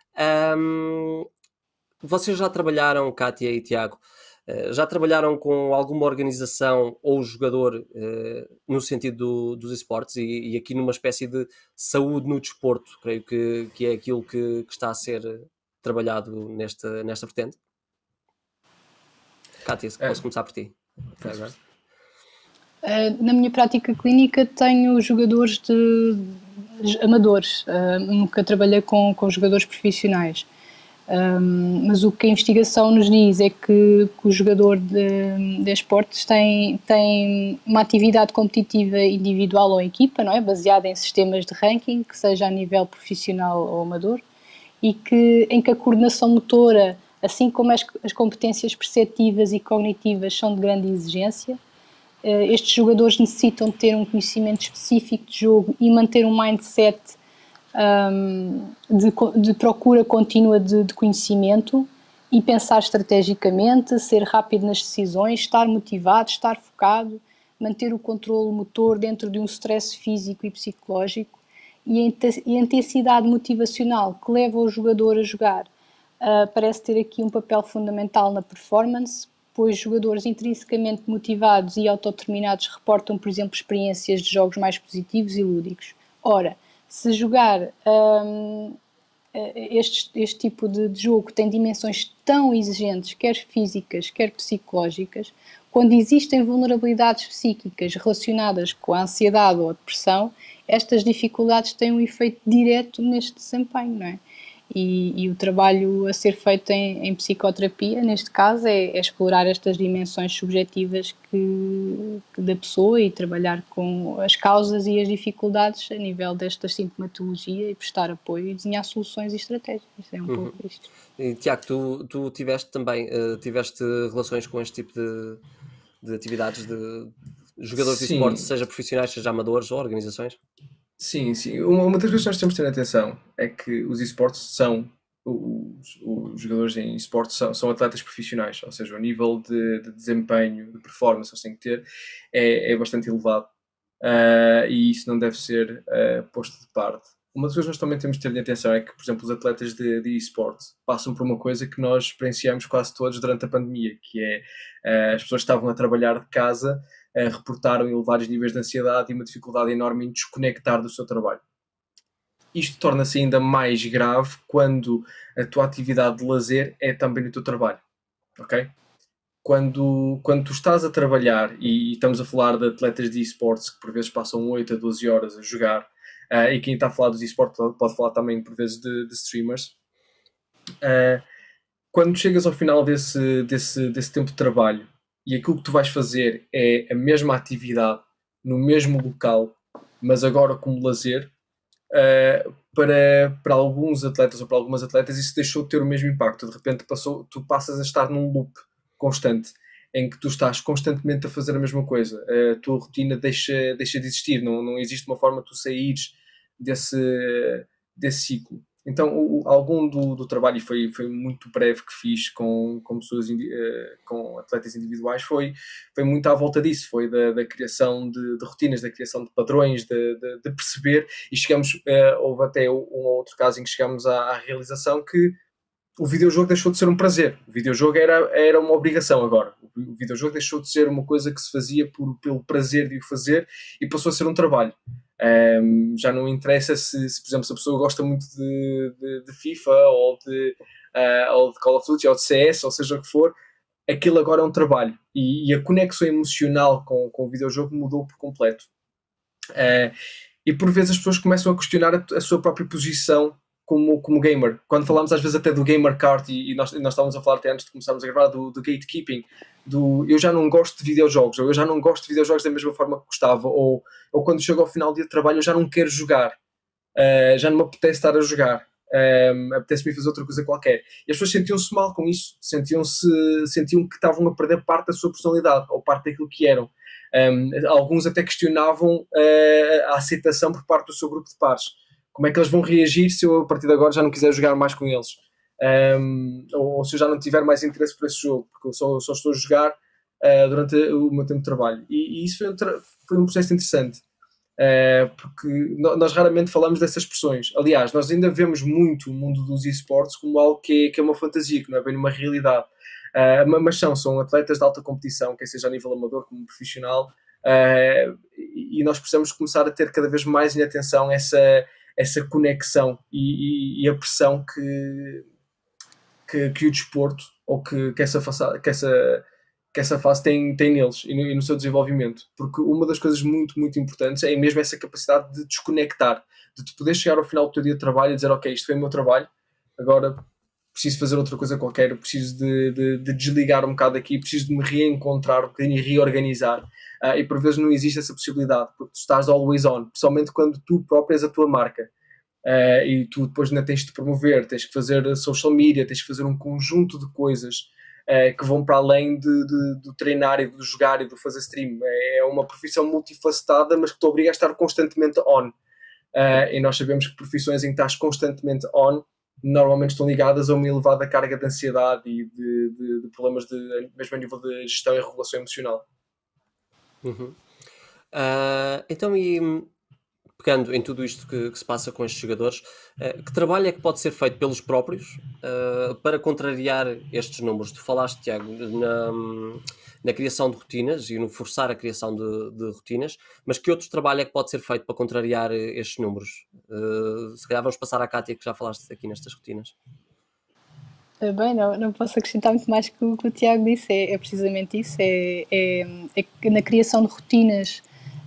Vocês já trabalharam, Kátia e Tiago, já trabalharam com alguma organização ou jogador no sentido dos esportes e aqui numa espécie de saúde no desporto? Creio que é aquilo que está a ser trabalhado nesta vertente. Kátia, posso começar por ti. Na minha prática clínica tenho jogadores amadores, nunca trabalhei com jogadores profissionais. Mas o que a investigação nos diz é que o jogador de esportes tem uma atividade competitiva individual ou equipa, não é? Baseada em sistemas de ranking, que seja a nível profissional ou amador, e em que a coordenação motora, assim como as competências perceptivas e cognitivas são de grande exigência, estes jogadores necessitam de ter um conhecimento específico de jogo e manter um mindset de procura contínua de conhecimento e pensar estrategicamente, ser rápido nas decisões, estar motivado, estar focado, manter o controle motor dentro de um stress físico e psicológico, e a intensidade motivacional que leva o jogador a jogar parece ter aqui um papel fundamental na performance, pois jogadores intrinsecamente motivados e autodeterminados reportam, por exemplo, experiências de jogos mais positivos e lúdicos. Ora, se jogar este tipo de jogo tem dimensões tão exigentes, quer físicas, quer psicológicas, quando existem vulnerabilidades psíquicas relacionadas com a ansiedade ou a depressão, estas dificuldades têm um efeito direto neste desempenho, não é? E o trabalho a ser feito em psicoterapia, neste caso, é explorar estas dimensões subjetivas da pessoa e trabalhar com as causas e as dificuldades a nível desta sintomatologia e prestar apoio e desenhar soluções e estratégias. É um pouco isto. E, Tiago, tu tiveste também tiveste relações com este tipo de atividades de jogadores de Sim, esportes, seja profissionais, seja amadores ou organizações? sim, sim. Uma das coisas que nós temos de ter atenção é que os esportes são, os jogadores em esportes são atletas profissionais, ou seja, o nível de desempenho, de performance que eles têm que ter é bastante elevado. E isso não deve ser posto de parte. Uma das coisas que nós também temos de ter atenção é que, por exemplo, os atletas de esportes passam por uma coisa que nós experienciamos quase todos durante a pandemia, que é as pessoas que estavam a trabalhar de casa, reportaram elevados níveis de ansiedade e uma dificuldade enorme em desconectar do seu trabalho. Isto torna-se ainda mais grave quando a tua atividade de lazer é também no teu trabalho, ok? Quando tu estás a trabalhar, e estamos a falar de atletas de esportes que por vezes passam 8 a 12 horas a jogar, e quem está a falar dos esportes pode falar também por vezes de streamers, quando chegas ao final desse tempo de trabalho e aquilo que tu vais fazer é a mesma atividade no mesmo local, mas agora como lazer, para alguns atletas ou para algumas atletas isso deixou de ter o mesmo impacto. De repente tu passas a estar num loop constante em que tu estás constantemente a fazer a mesma coisa. A tua rotina deixa de existir, não existe uma forma de tu saíres desse ciclo. Então, algum do trabalho, e foi muito breve que fiz com pessoas, com atletas individuais, foi muito à volta disso, foi da criação de rotinas, da criação de padrões, de perceber, e chegamos, houve até um ou outro caso em que chegámos à realização que o videojogo deixou de ser um prazer, o videojogo era uma obrigação agora, o videojogo deixou de ser uma coisa que se fazia pelo prazer de o fazer e passou a ser um trabalho. Já não interessa se, por exemplo, se a pessoa gosta muito de FIFA ou de Call of Duty ou de CS, ou seja o que for, aquilo agora é um trabalho e a conexão emocional com o videojogo mudou por completo. E por vezes as pessoas começam a questionar a sua própria posição como gamer. Quando falamos às vezes até do gamer card, e nós estávamos a falar até antes de começarmos a gravar do gatekeeping, eu já não gosto de videojogos, ou eu já não gosto de videojogos da mesma forma que gostava, ou quando chego ao final do dia de trabalho eu já não quero jogar, já não me apetece estar a jogar, apetece-me fazer outra coisa qualquer. E as pessoas sentiam-se mal com isso, sentiam que estavam a perder parte da sua personalidade, ou parte daquilo que eram. Alguns até questionavam a aceitação por parte do seu grupo de pares. Como é que eles vão reagir se eu a partir de agora já não quiser jogar mais com eles? Ou se eu já não tiver mais interesse por esse jogo, porque eu só estou a jogar durante o meu tempo de trabalho. E isso foi um processo interessante, porque nós raramente falamos dessas expressões. Aliás, nós ainda vemos muito o mundo dos esportes como algo que é uma fantasia, que não é bem uma realidade. Mas são atletas de alta competição, quer seja a nível amador como profissional, e nós precisamos começar a ter cada vez mais em atenção essa conexão e a pressão que o desporto ou que essa fase tem neles e no seu desenvolvimento, porque uma das coisas muito, muito importantes é mesmo essa capacidade de desconectar, de tu poder chegar ao final do teu dia de trabalho e dizer, ok, isto foi o meu trabalho, agora preciso fazer outra coisa qualquer, preciso de desligar um bocado aqui, preciso de me reencontrar um bocadinho e reorganizar, e por vezes não existe essa possibilidade, porque tu estás always on, principalmente quando tu próprio és a tua marca. E tu depois ainda tens de promover, tens que fazer social media, tens que fazer um conjunto de coisas que vão para além do treinar e do jogar e do fazer stream. É uma profissão multifacetada, mas que te obriga a estar constantemente on. E nós sabemos que profissões em que estás constantemente on normalmente estão ligadas a uma elevada carga de ansiedade e de problemas mesmo a nível de gestão e regulação emocional. Uhum. Então, e pegando em tudo isto que se passa com estes jogadores, que trabalho é que pode ser feito pelos próprios para contrariar estes números? Tu falaste, Tiago, na criação de rotinas e no forçar a criação de rotinas, mas que outro trabalho é que pode ser feito para contrariar estes números? Se calhar vamos passar à Kátia, que já falaste aqui nestas rotinas. Bem, não posso acrescentar muito mais que o Tiago disse, é precisamente isso, é que na criação de rotinas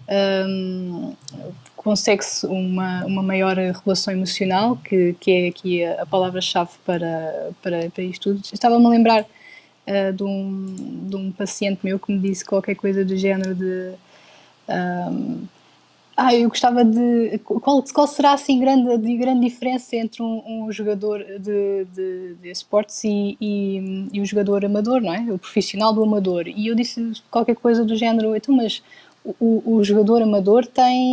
consegue-se uma maior regulação emocional, que é aqui a palavra-chave para isto tudo. Estava-me a lembrar de um paciente meu que me disse qualquer coisa do género de Eu gostava de. Qual será assim grande diferença entre um jogador de esportes e o jogador amador, não é? O profissional do amador. E eu disse qualquer coisa do género, então, mas o jogador amador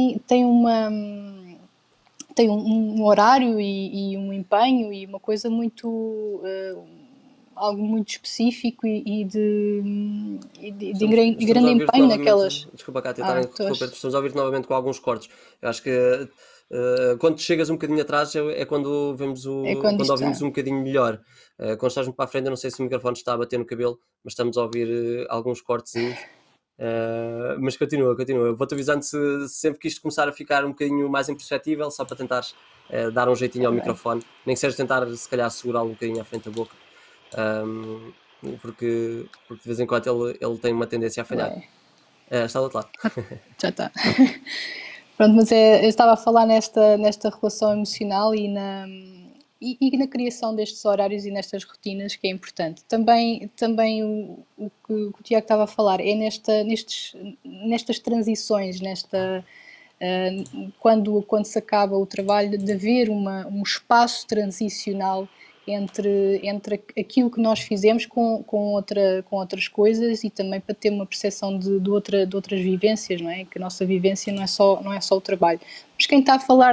tem um horário um empenho e uma coisa muito. Algo muito específico de Estamos a grande ouvir-te empenho novamente. naquelas. Desculpa, Cátia, estar a interromper. Estás. Estamos a ouvir-te novamente com alguns cortes. Eu acho que quando chegas um bocadinho atrás é quando vemos É quando quando isto ouvimos está. um bocadinho melhor. Quando estás muito para a frente, eu não sei se o microfone está a bater no cabelo, mas estamos a ouvir alguns cortezinhos. Mas continua. Eu vou-te avisando se sempre que isto começar a ficar um bocadinho mais imperceptível, só para tentares dar um jeitinho ao Está bem. microfone, nem que seja tentar se calhar segurá-lo um bocadinho à frente da boca. Um, porque de vez em quando ele tem uma tendência a Está falhar. bem. Está do outro lado. Já está. Pronto, mas eu estava a falar nesta relação emocional e na criação destes horários e nestas rotinas que é importante. Também o que o Tiago estava a falar é nestas transições, quando se acaba o trabalho, de haver um espaço transicional entre aquilo que nós fizemos com outras coisas e também para ter uma percepção de outras vivências, não é? Que a nossa vivência não é só o trabalho. Mas quem está a falar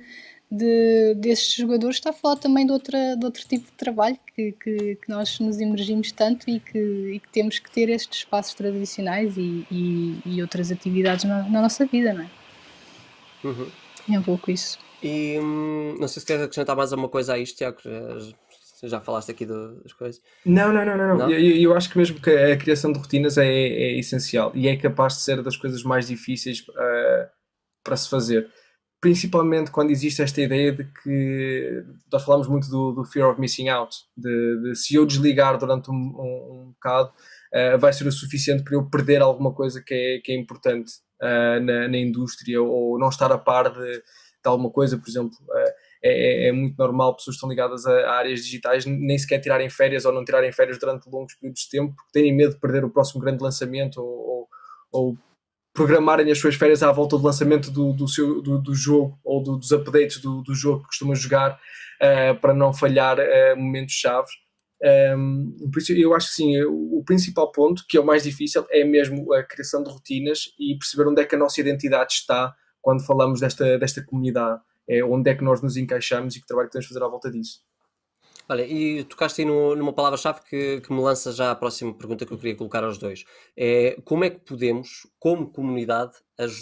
desses jogadores está a falar também de outro tipo de trabalho que nós nos imergimos tanto e que temos que ter estes espaços tradicionais e outras atividades na nossa vida, não é? Uhum. É um pouco isso. E não sei se queres acrescentar mais alguma coisa a isto, Tiago. Já falaste aqui das coisas. Não. Não? Eu acho que mesmo que a criação de rotinas é essencial e é capaz de ser das coisas mais difíceis para se fazer. Principalmente quando existe esta ideia de que nós falamos muito do fear of missing out, de se eu desligar durante um bocado, vai ser o suficiente para eu perder alguma coisa que é importante na indústria ou não estar a par de alguma coisa, por exemplo. É muito normal pessoas que estão ligadas a áreas digitais nem sequer tirarem férias ou não tirarem férias durante longos períodos de tempo porque têm medo de perder o próximo grande lançamento ou programarem as suas férias à volta do lançamento do jogo ou dos updates do jogo que costumam jogar para não falhar momentos-chave. Por isso eu acho que sim, o principal ponto, que é o mais difícil, é mesmo a criação de rotinas e perceber onde é que a nossa identidade está quando falamos desta comunidade, onde é que nós nos encaixamos e que trabalho podemos fazer à volta disso. Olha, e tocaste aí numa palavra-chave que me lança já a próxima pergunta que eu queria colocar aos dois. Como é que podemos, como comunidade,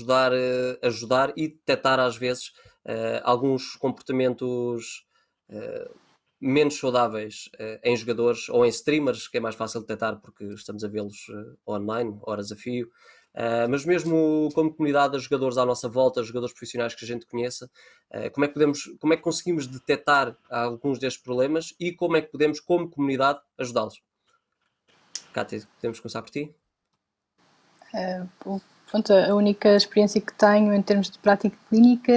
ajudar e detectar às vezes alguns comportamentos menos saudáveis em jogadores ou em streamers, que é mais fácil detectar porque estamos a vê-los online, horas a fio. Mas mesmo como comunidade de jogadores à nossa volta, jogadores profissionais que a gente conheça, como é que conseguimos detectar alguns destes problemas e como é que podemos, como comunidade, ajudá-los? Cátia, podemos começar por ti? Pronto, a única experiência que tenho em termos de prática clínica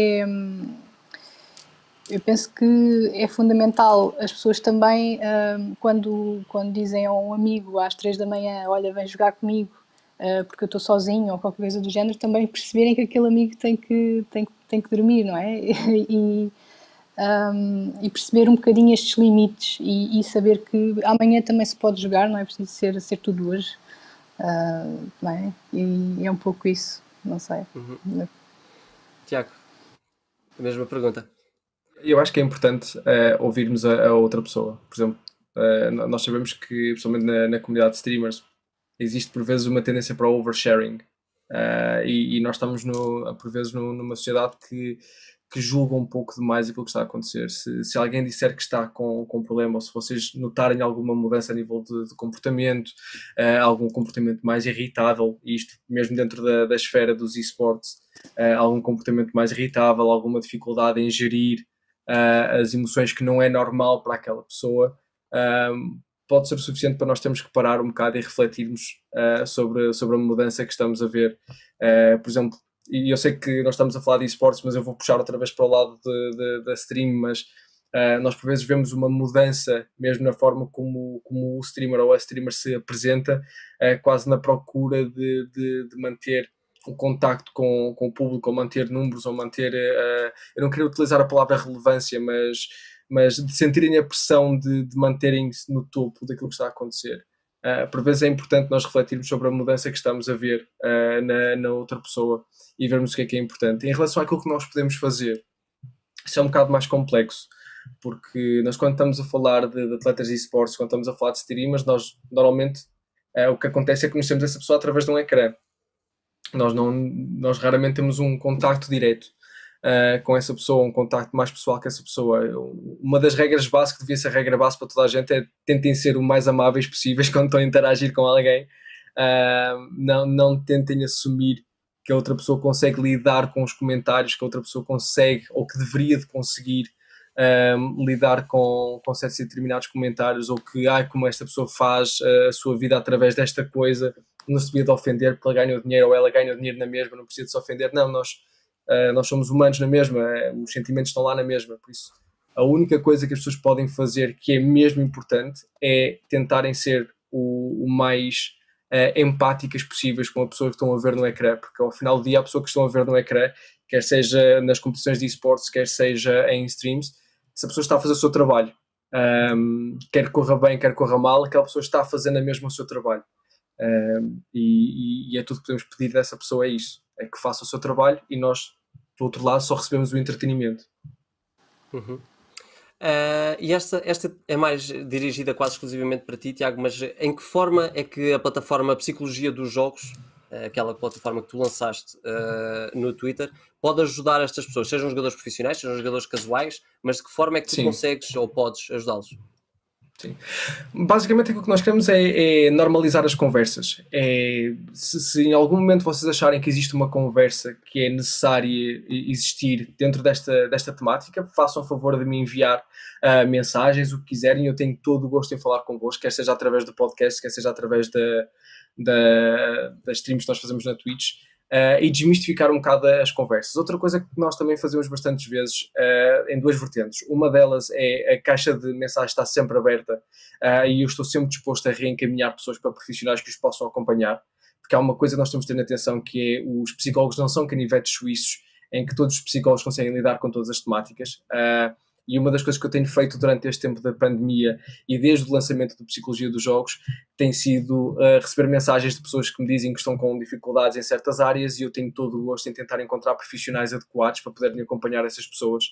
eu penso que é fundamental as pessoas também, quando dizem a um amigo às 3 da manhã, olha, vem jogar comigo, porque eu estou sozinho ou qualquer coisa do género, também perceberem que aquele amigo tem que dormir, não é? E perceber um bocadinho estes limites e saber que amanhã também se pode jogar, não é preciso ser tudo hoje, não é? E é um pouco isso, não sei. Tiago, a mesma pergunta. Eu acho que é importante ouvirmos a outra pessoa. Por exemplo, nós sabemos que, principalmente na comunidade de streamers, existe por vezes uma tendência para o oversharing. E nós estamos, por vezes, numa sociedade que julga um pouco demais aquilo que está a acontecer. Se alguém disser que está com um problema, ou se vocês notarem alguma mudança a nível de comportamento, algum comportamento mais irritável, e isto mesmo dentro da esfera dos esportes, algum comportamento mais irritável, alguma dificuldade em gerir as emoções que não é normal para aquela pessoa, pode ser o suficiente para nós termos que parar um bocado e refletirmos sobre a mudança que estamos a ver. Por exemplo, e eu sei que nós estamos a falar de esportes, mas eu vou puxar outra vez para o lado da stream, mas nós por vezes vemos uma mudança mesmo na forma como o streamer ou a streamer se apresenta, quase na procura de manter o contacto com o público, ou manter números, ou manter, eu não queria utilizar a palavra relevância, mas de sentirem a pressão de manterem-se no topo daquilo que está a acontecer. Por vezes é importante nós refletirmos sobre a mudança que estamos a ver na outra pessoa e vermos o que é importante. Em relação àquilo que nós podemos fazer, isso é um bocado mais complexo, porque nós, quando estamos a falar de atletas de esportes, quando estamos a falar de streamers, nós normalmente o que acontece é que conhecemos essa pessoa através de um ecrã. Nós raramente temos um contacto direto com essa pessoa, um contacto mais pessoal com essa pessoa. Uma das regras básicas, que devia ser a regra básica para toda a gente, é tentem ser o mais amáveis possíveis quando estão a interagir com alguém. Não tentem assumir que a outra pessoa consegue lidar com os comentários, que a outra pessoa consegue, ou que deveria de conseguir lidar com certos e determinados comentários, ou que, como esta pessoa faz a sua vida através desta coisa, não se devia de ofender porque ele ganha o dinheiro ou ela ganha o dinheiro na mesma, não precisa de se ofender. Não, nós somos humanos na mesma, os sentimentos estão lá na mesma, por isso a única coisa que as pessoas podem fazer, que é mesmo importante, é tentarem ser o mais empáticas possíveis com a pessoa que estão a ver no ecrã, porque ao final do dia a pessoa que estão a ver no ecrã, quer seja nas competições de esportes, quer seja em streams, essa pessoa está a fazer o seu trabalho, quer corra bem, quer corra mal, aquela pessoa está a fazer na mesma o seu trabalho, e é tudo que podemos pedir dessa pessoa, é isso, é que faça o seu trabalho e nós do outro lado só recebemos o entretenimento. Uhum. E esta é mais dirigida quase exclusivamente para ti, Tiago, mas em que forma é que a plataforma Psicologia dos Jogos, aquela plataforma que tu lançaste no Twitter, pode ajudar estas pessoas, sejam jogadores profissionais, sejam jogadores casuais, mas de que forma é que tu consegues ou podes ajudá-los? Sim. Basicamente aquilo que nós queremos é normalizar as conversas. Se em algum momento vocês acharem que existe uma conversa que é necessária existir dentro desta temática, façam o favor de me enviar mensagens, o que quiserem. Eu tenho todo o gosto em falar convosco, quer seja através do podcast, quer seja através das streams que nós fazemos na Twitch, e desmistificar um bocado as conversas. Outra coisa que nós também fazemos bastantes vezes, em duas vertentes. Uma delas é a caixa de mensagens está sempre aberta, e eu estou sempre disposto a reencaminhar pessoas para profissionais que os possam acompanhar, porque há uma coisa que nós temos de ter atenção, que é os psicólogos não são canivetes suíços em que todos os psicólogos conseguem lidar com todas as temáticas. E uma das coisas que eu tenho feito durante este tempo da pandemia e desde o lançamento da Psicologia dos Jogos tem sido receber mensagens de pessoas que me dizem que estão com dificuldades em certas áreas, e eu tenho todo o gosto em tentar encontrar profissionais adequados para poderem acompanhar essas pessoas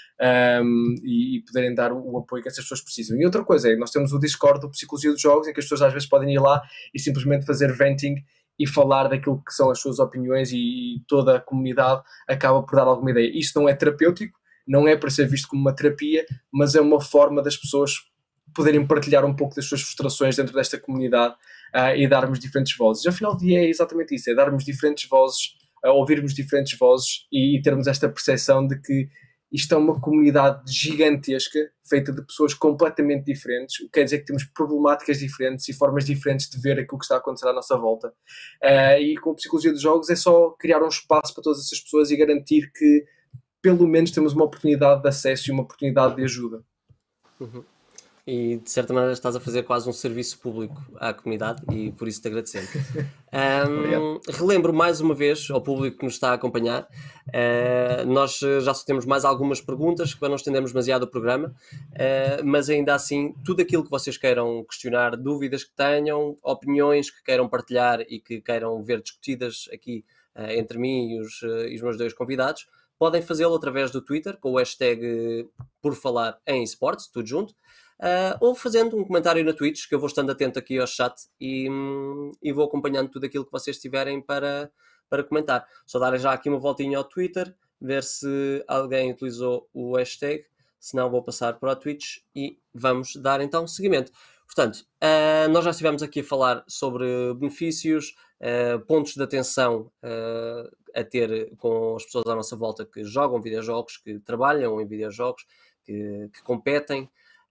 e poderem dar o apoio que essas pessoas precisam. E outra coisa é, nós temos o Discord do Psicologia dos Jogos, em que as pessoas às vezes podem ir lá e simplesmente fazer venting e falar daquilo que são as suas opiniões, e toda a comunidade acaba por dar alguma ideia. Isto não é terapêutico, não é para ser visto como uma terapia, mas é uma forma das pessoas poderem partilhar um pouco das suas frustrações dentro desta comunidade e darmos diferentes vozes. Afinal do dia é exatamente isso, é darmos diferentes vozes, ouvirmos diferentes vozes e termos esta percepção de que isto é uma comunidade gigantesca, feita de pessoas completamente diferentes, o que quer dizer que temos problemáticas diferentes e formas diferentes de ver aquilo que está a acontecer à nossa volta. E com a Psicologia dos Jogos é só criar um espaço para todas essas pessoas e garantir que pelo menos temos uma oportunidade de acesso e uma oportunidade de ajuda. Uhum. E de certa maneira estás a fazer quase um serviço público à comunidade, e por isso te agradecendo. Relembro mais uma vez ao público que nos está a acompanhar, nós já só temos mais algumas perguntas para não estendermos demasiado o programa, mas ainda assim, tudo aquilo que vocês queiram questionar, dúvidas que tenham, opiniões que queiram partilhar e que queiram ver discutidas aqui entre mim e os meus dois convidados, podem fazê-lo através do Twitter, com o hashtag por falar em esportes, tudo junto, ou fazendo um comentário na Twitch, que eu vou estando atento aqui ao chat e vou acompanhando tudo aquilo que vocês tiverem para comentar. Só dar já aqui uma voltinha ao Twitter, ver se alguém utilizou o hashtag, senão vou passar para a Twitch e vamos dar então seguimento. Portanto, nós já estivemos aqui a falar sobre benefícios, pontos de atenção a ter com as pessoas à nossa volta que jogam videojogos, que trabalham em videojogos, que competem.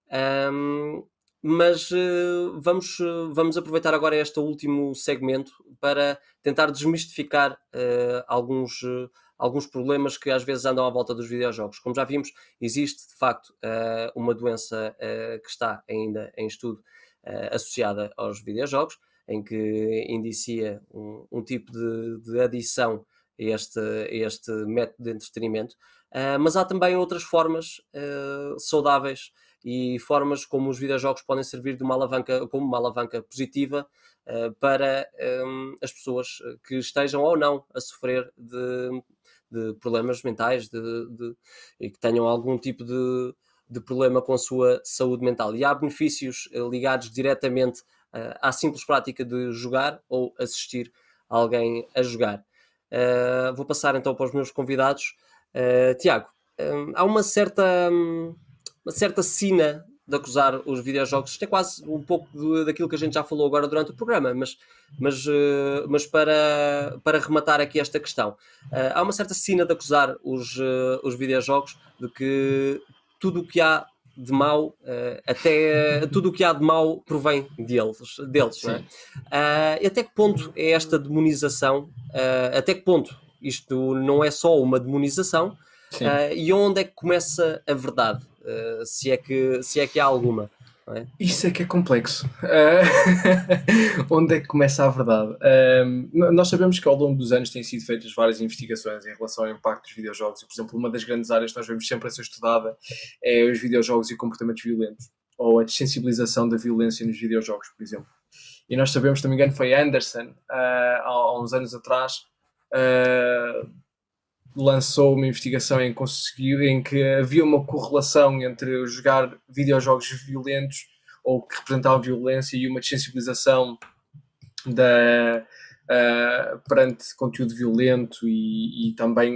Mas vamos aproveitar agora este último segmento para tentar desmistificar alguns problemas que às vezes andam à volta dos videojogos. Como já vimos, existe de facto uma doença que está ainda em estudo associada aos videojogos, em que indicia um tipo de adição a este método de entretenimento, mas há também outras formas saudáveis e formas como os videojogos podem servir como uma alavanca positiva para as pessoas que estejam ou não a sofrer de problemas mentais e que tenham algum tipo de problema com a sua saúde mental. E há benefícios ligados diretamente à simples prática de jogar ou assistir alguém a jogar. Vou passar então para os meus convidados. Tiago, há uma certa sina de acusar os videojogos. Isto é quase um pouco daquilo que a gente já falou agora durante o programa, mas para rematar aqui esta questão, há uma certa sina de acusar os videojogos de que tudo o que há de mau, até tudo o que há de mau provém deles, não é? E até que ponto é esta demonização? Até que ponto isto não é só uma demonização? E onde é que começa a verdade? Se é que há alguma? Não é? Isso é que é complexo. Onde é que começa a verdade? Nós sabemos que ao longo dos anos têm sido feitas várias investigações em relação ao impacto dos videojogos. E, por exemplo, uma das grandes áreas que nós vemos sempre a ser estudada é os videojogos e comportamentos violentos, ou a desensibilização da violência nos videojogos, por exemplo. E nós sabemos, se não me engano, foi Anderson, há uns anos atrás, lançou uma investigação em que havia uma correlação entre jogar videojogos violentos ou que representavam violência e uma desensibilização perante conteúdo violento e também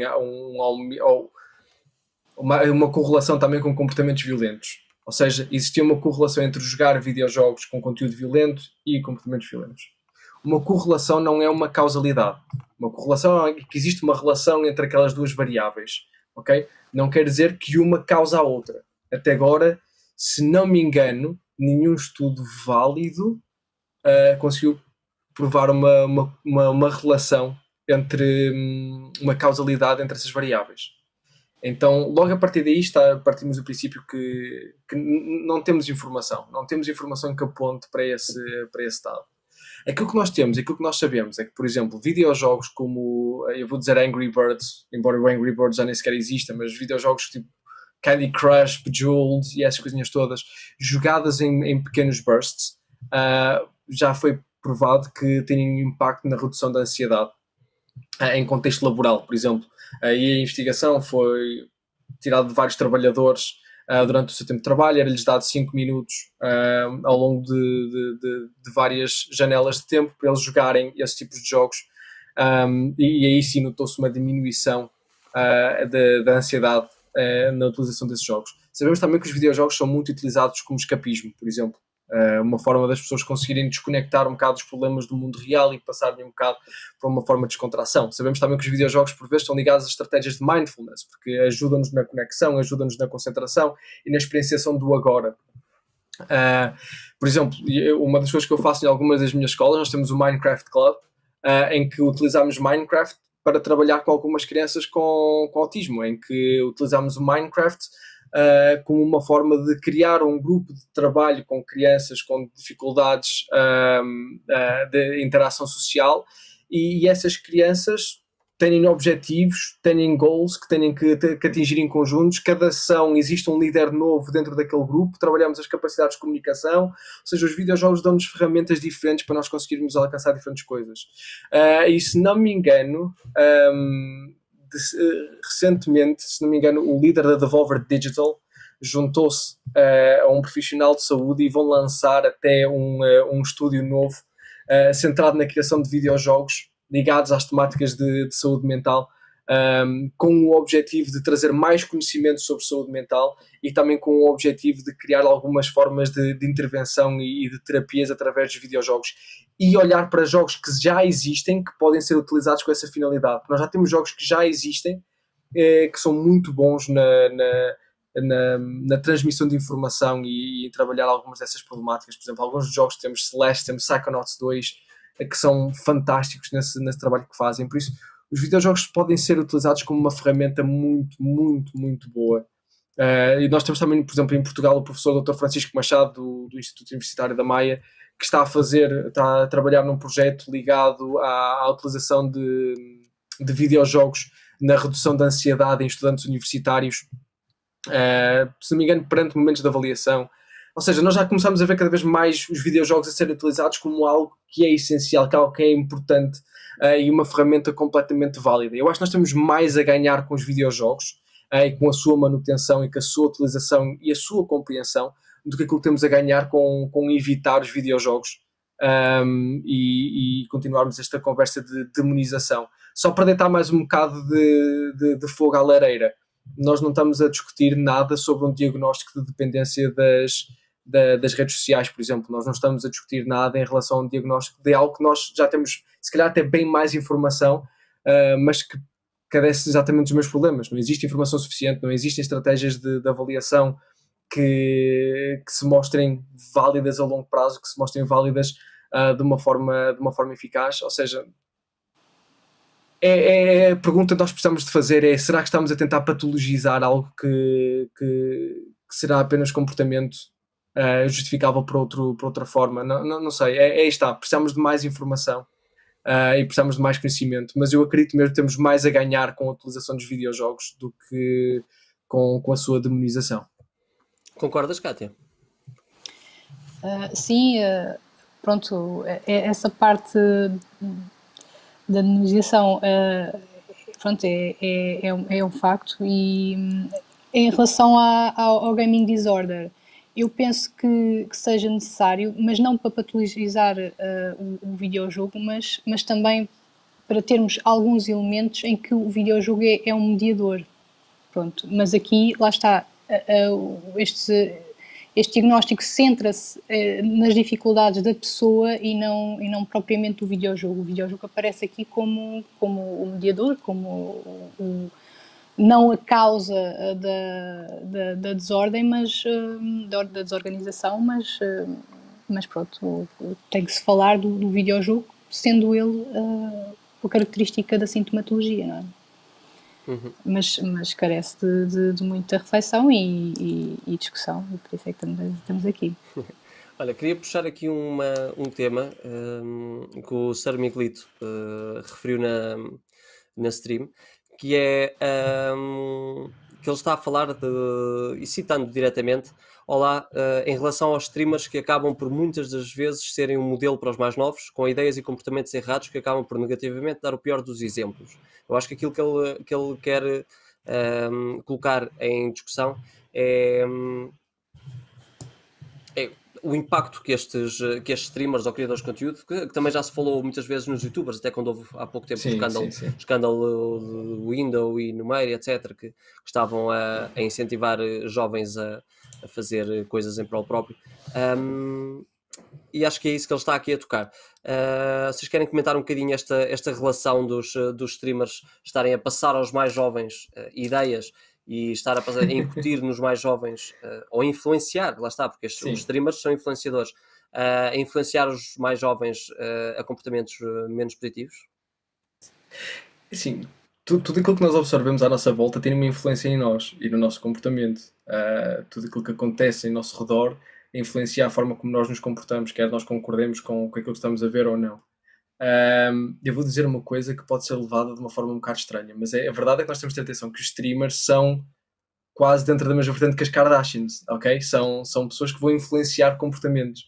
uma correlação também com comportamentos violentos. Ou seja, existia uma correlação entre jogar videojogos com conteúdo violento e comportamentos violentos. Uma correlação não é uma causalidade. Uma correlação é que existe uma relação entre aquelas duas variáveis, ok? Não quer dizer que uma causa a outra. Até agora, se não me engano, nenhum estudo válido conseguiu provar uma relação entre uma causalidade entre essas variáveis. Então, logo a partir daí partimos do princípio que não temos informação. Não temos informação que aponte para esse dado. Aquilo que nós temos, aquilo que nós sabemos é que, por exemplo, videojogos como, eu vou dizer Angry Birds, embora o Angry Birds já nem sequer exista, mas videojogos tipo Candy Crush, Bejeweled e essas coisinhas todas, jogadas em pequenos bursts, já foi provado que têm impacto na redução da ansiedade em contexto laboral, por exemplo. E a investigação foi tirada de vários trabalhadores durante o seu tempo de trabalho, era-lhes dado 5 minutos ao longo de várias janelas de tempo para eles jogarem esses tipos de jogos, e aí sim notou-se uma diminuição da ansiedade na utilização desses jogos. Sabemos também que os videojogos são muito utilizados como escapismo, por exemplo. Uma forma das pessoas conseguirem desconectar um bocado dos problemas do mundo real e passarem um bocado para uma forma de descontração. Sabemos também que os videojogos por vezes estão ligados a estratégias de mindfulness, porque ajudam-nos na conexão, ajudam-nos na concentração e na experienciação do agora. Por exemplo, uma das coisas que eu faço em algumas das minhas escolas, nós temos o Minecraft Club, em que utilizamos Minecraft para trabalhar com algumas crianças com autismo, em que utilizamos o Minecraft como uma forma de criar um grupo de trabalho com crianças com dificuldades de interação social, e essas crianças têm objetivos, têm goals que têm que atingir em conjuntos. Cada sessão existe um líder novo dentro daquele grupo, trabalhamos as capacidades de comunicação, ou seja, os videojogos dão-nos ferramentas diferentes para nós conseguirmos alcançar diferentes coisas. E se não me engano, recentemente, se não me engano, o líder da Devolver Digital juntou-se a um profissional de saúde e vão lançar até um estúdio novo centrado na criação de videojogos ligados às temáticas de saúde mental, com o objetivo de trazer mais conhecimento sobre saúde mental e também com o objetivo de criar algumas formas de intervenção e de terapias através dos videojogos, e olhar para jogos que já existem, que podem ser utilizados com essa finalidade. Nós já temos jogos que já existem, que são muito bons na transmissão de informação e em trabalhar algumas dessas problemáticas. Por exemplo, alguns dos jogos, temos Celeste, temos Psychonauts 2, que são fantásticos nesse trabalho que fazem. Por isso, os videojogos podem ser utilizados como uma ferramenta muito, muito, muito boa. E nós temos também, por exemplo, em Portugal, o professor Dr. Francisco Machado, do Instituto Universitário da Maia, que está a trabalhar num projeto ligado à utilização de videojogos na redução da ansiedade em estudantes universitários, se não me engano, perante momentos de avaliação. Ou seja, nós já começamos a ver cada vez mais os videojogos a serem utilizados como algo que é essencial, que é algo que é importante, e uma ferramenta completamente válida. Eu acho que nós temos mais a ganhar com os videojogos, e com a sua manutenção e com a sua utilização e a sua compreensão, do que aquilo que temos a ganhar com evitar os videojogos, e continuarmos esta conversa de demonização. Só para deitar mais um bocado de fogo à lareira, nós não estamos a discutir nada sobre um diagnóstico de dependência das redes sociais, por exemplo. Nós não estamos a discutir nada em relação a um diagnóstico de algo que nós já temos, se calhar até bem mais informação, mas que carece exatamente dos mesmos problemas. Não existe informação suficiente, não existem estratégias de avaliação que se mostrem válidas a longo prazo, que se mostrem válidas de uma forma eficaz. Ou seja, a pergunta que nós precisamos de fazer é: será que estamos a tentar patologizar algo que será apenas comportamento justificável por outra forma? Não sei, aí está, precisamos de mais informação, e precisamos de mais conhecimento, mas eu acredito mesmo que temos mais a ganhar com a utilização dos videojogos do que com a sua demonização. Concordas, Kátia? Sim, pronto, essa parte da demonização, pronto, é um facto. E em relação ao gaming disorder, eu penso que seja necessário, mas não para patologizar o videojogo, mas também para termos alguns elementos em que o videojogo é um mediador. Pronto, mas aqui, lá está, este diagnóstico centra-se nas dificuldades da pessoa e não propriamente do videojogo. O videojogo aparece aqui como o mediador, não a causa da desordem, mas da desorganização, mas pronto, tem que se falar do videojogo, sendo ele a característica da sintomatologia, não é? Uhum. Mas carece de muita reflexão e discussão, e por isso é que estamos aqui. Olha, queria puxar aqui um tema que o Sr. Miguelito referiu na stream, que é que ele está a falar e citando diretamente: olá, em relação aos streamers que acabam por muitas das vezes serem um modelo para os mais novos, com ideias e comportamentos errados que acabam por negativamente dar o pior dos exemplos. Eu acho que aquilo que ele quer colocar em discussão é o impacto que estes streamers ou criadores de conteúdo, que também já se falou muitas vezes nos youtubers, até quando houve há pouco tempo o escândalo do Windows e Numeiro, etc., que estavam a incentivar jovens a fazer coisas em prol próprio. E acho que é isso que ele está aqui a tocar. Vocês querem comentar um bocadinho esta relação dos streamers estarem a passar aos mais jovens ideias e estar a incutir nos mais jovens, ou influenciar, lá está, porque os streamers são influenciadores, a influenciar os mais jovens a comportamentos menos positivos? Sim, tudo aquilo que nós observemos à nossa volta tem uma influência em nós e no nosso comportamento. Tudo aquilo que acontece em nosso redor influencia a forma como nós nos comportamos, quer nós concordemos com aquilo que estamos a ver ou não. Eu vou dizer uma coisa que pode ser levada de uma forma um bocado estranha, mas a verdade é que nós temos de ter atenção que os streamers são quase dentro da mesma vertente que as Kardashians, ok? São pessoas que vão influenciar comportamentos,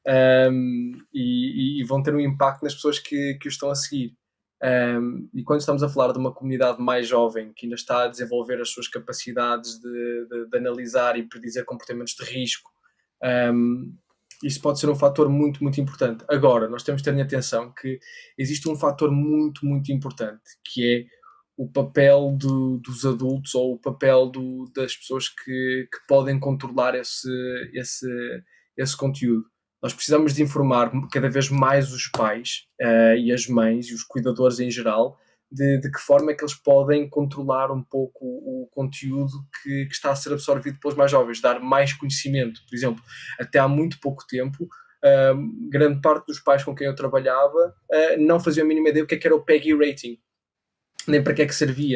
e vão ter um impacto nas pessoas que os estão a seguir. E quando estamos a falar de uma comunidade mais jovem que ainda está a desenvolver as suas capacidades de analisar e predizer comportamentos de risco, isso pode ser um fator muito, muito importante. Agora, nós temos de ter em atenção que existe um fator muito, muito importante, que é o papel dos adultos, ou o papel das pessoas que podem controlar esse conteúdo. Nós precisamos de informar cada vez mais os pais e as mães e os cuidadores em geral de que forma é que eles podem controlar um pouco o conteúdo que está a ser absorvido pelos mais jovens, dar mais conhecimento. Por exemplo, até há muito pouco tempo, grande parte dos pais com quem eu trabalhava não faziam a mínima ideia do que era o PEGI rating, nem para que é que servia.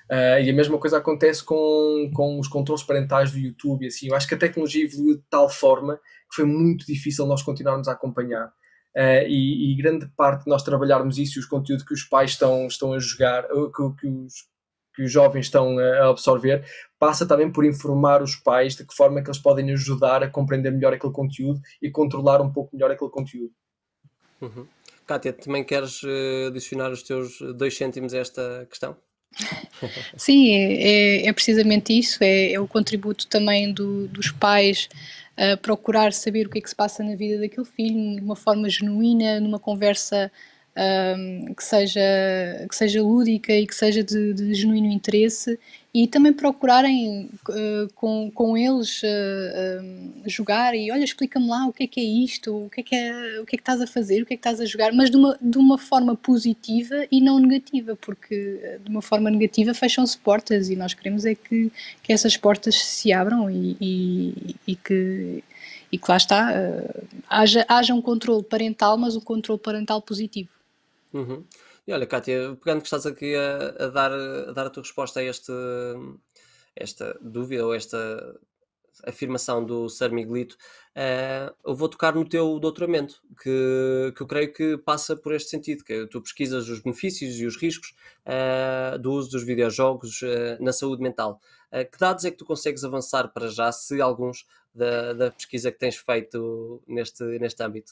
E a mesma coisa acontece com os controles parentais do YouTube e assim. Eu acho que a tecnologia evoluiu de tal forma que foi muito difícil nós continuarmos a acompanhar. E grande parte de nós trabalharmos isso e os conteúdos que os pais estão a jogar, que os jovens estão a absorver, passa também por informar os pais de que forma que eles podem ajudar a compreender melhor aquele conteúdo e controlar um pouco melhor aquele conteúdo. Uhum. Kátia, também queres adicionar os teus 2 cêntimos a esta questão? Sim, é precisamente isso, é o contributo também dos pais a procurar saber o que é que se passa na vida daquele filho, de uma forma genuína, numa conversa que seja lúdica e que seja de genuíno interesse, e também procurarem com eles jogar e olha, explica-me lá o que é isto, o que é que estás a fazer, o que é que estás a jogar, mas de uma forma positiva e não negativa, porque de uma forma negativa fecham-se portas e nós queremos é que essas portas se abram e que lá está, haja um controle parental, mas um controle parental positivo. Uhum. E olha, Kátia, pegando que estás aqui a dar a tua resposta a esta dúvida ou esta afirmação do Sir Miguelito, eu vou tocar no teu doutoramento, que eu creio que passa por este sentido, que tu pesquisas os benefícios e os riscos do uso dos videojogos na saúde mental. Que dados é que tu consegues avançar para já, se alguns, da pesquisa que tens feito neste âmbito?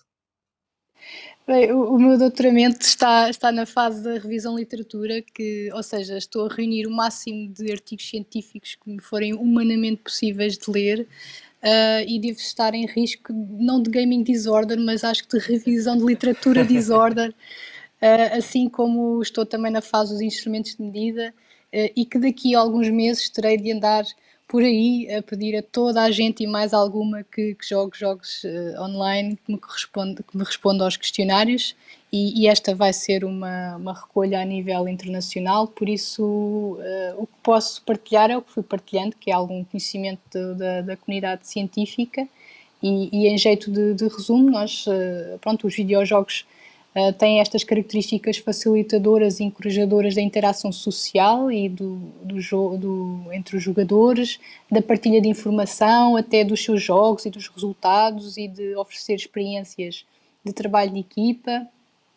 Bem, o meu doutoramento está na fase da revisão de literatura, ou seja, estou a reunir o máximo de artigos científicos que me forem humanamente possíveis de ler, e devo estar em risco, não de gaming disorder, mas acho que de revisão de literatura disorder, assim como estou também na fase dos instrumentos de medida, e que daqui a alguns meses terei de andar por aí a pedir a toda a gente e mais alguma que jogue jogos online que me responda aos questionários, e esta vai ser uma recolha a nível internacional, por isso o que posso partilhar é o que fui partilhando, que é algum conhecimento da comunidade científica, e em jeito de resumo, os videojogos têm estas características facilitadoras e encorajadoras da interação social e entre os jogadores, da partilha de informação, até dos seus jogos e dos resultados, e de oferecer experiências de trabalho de equipa.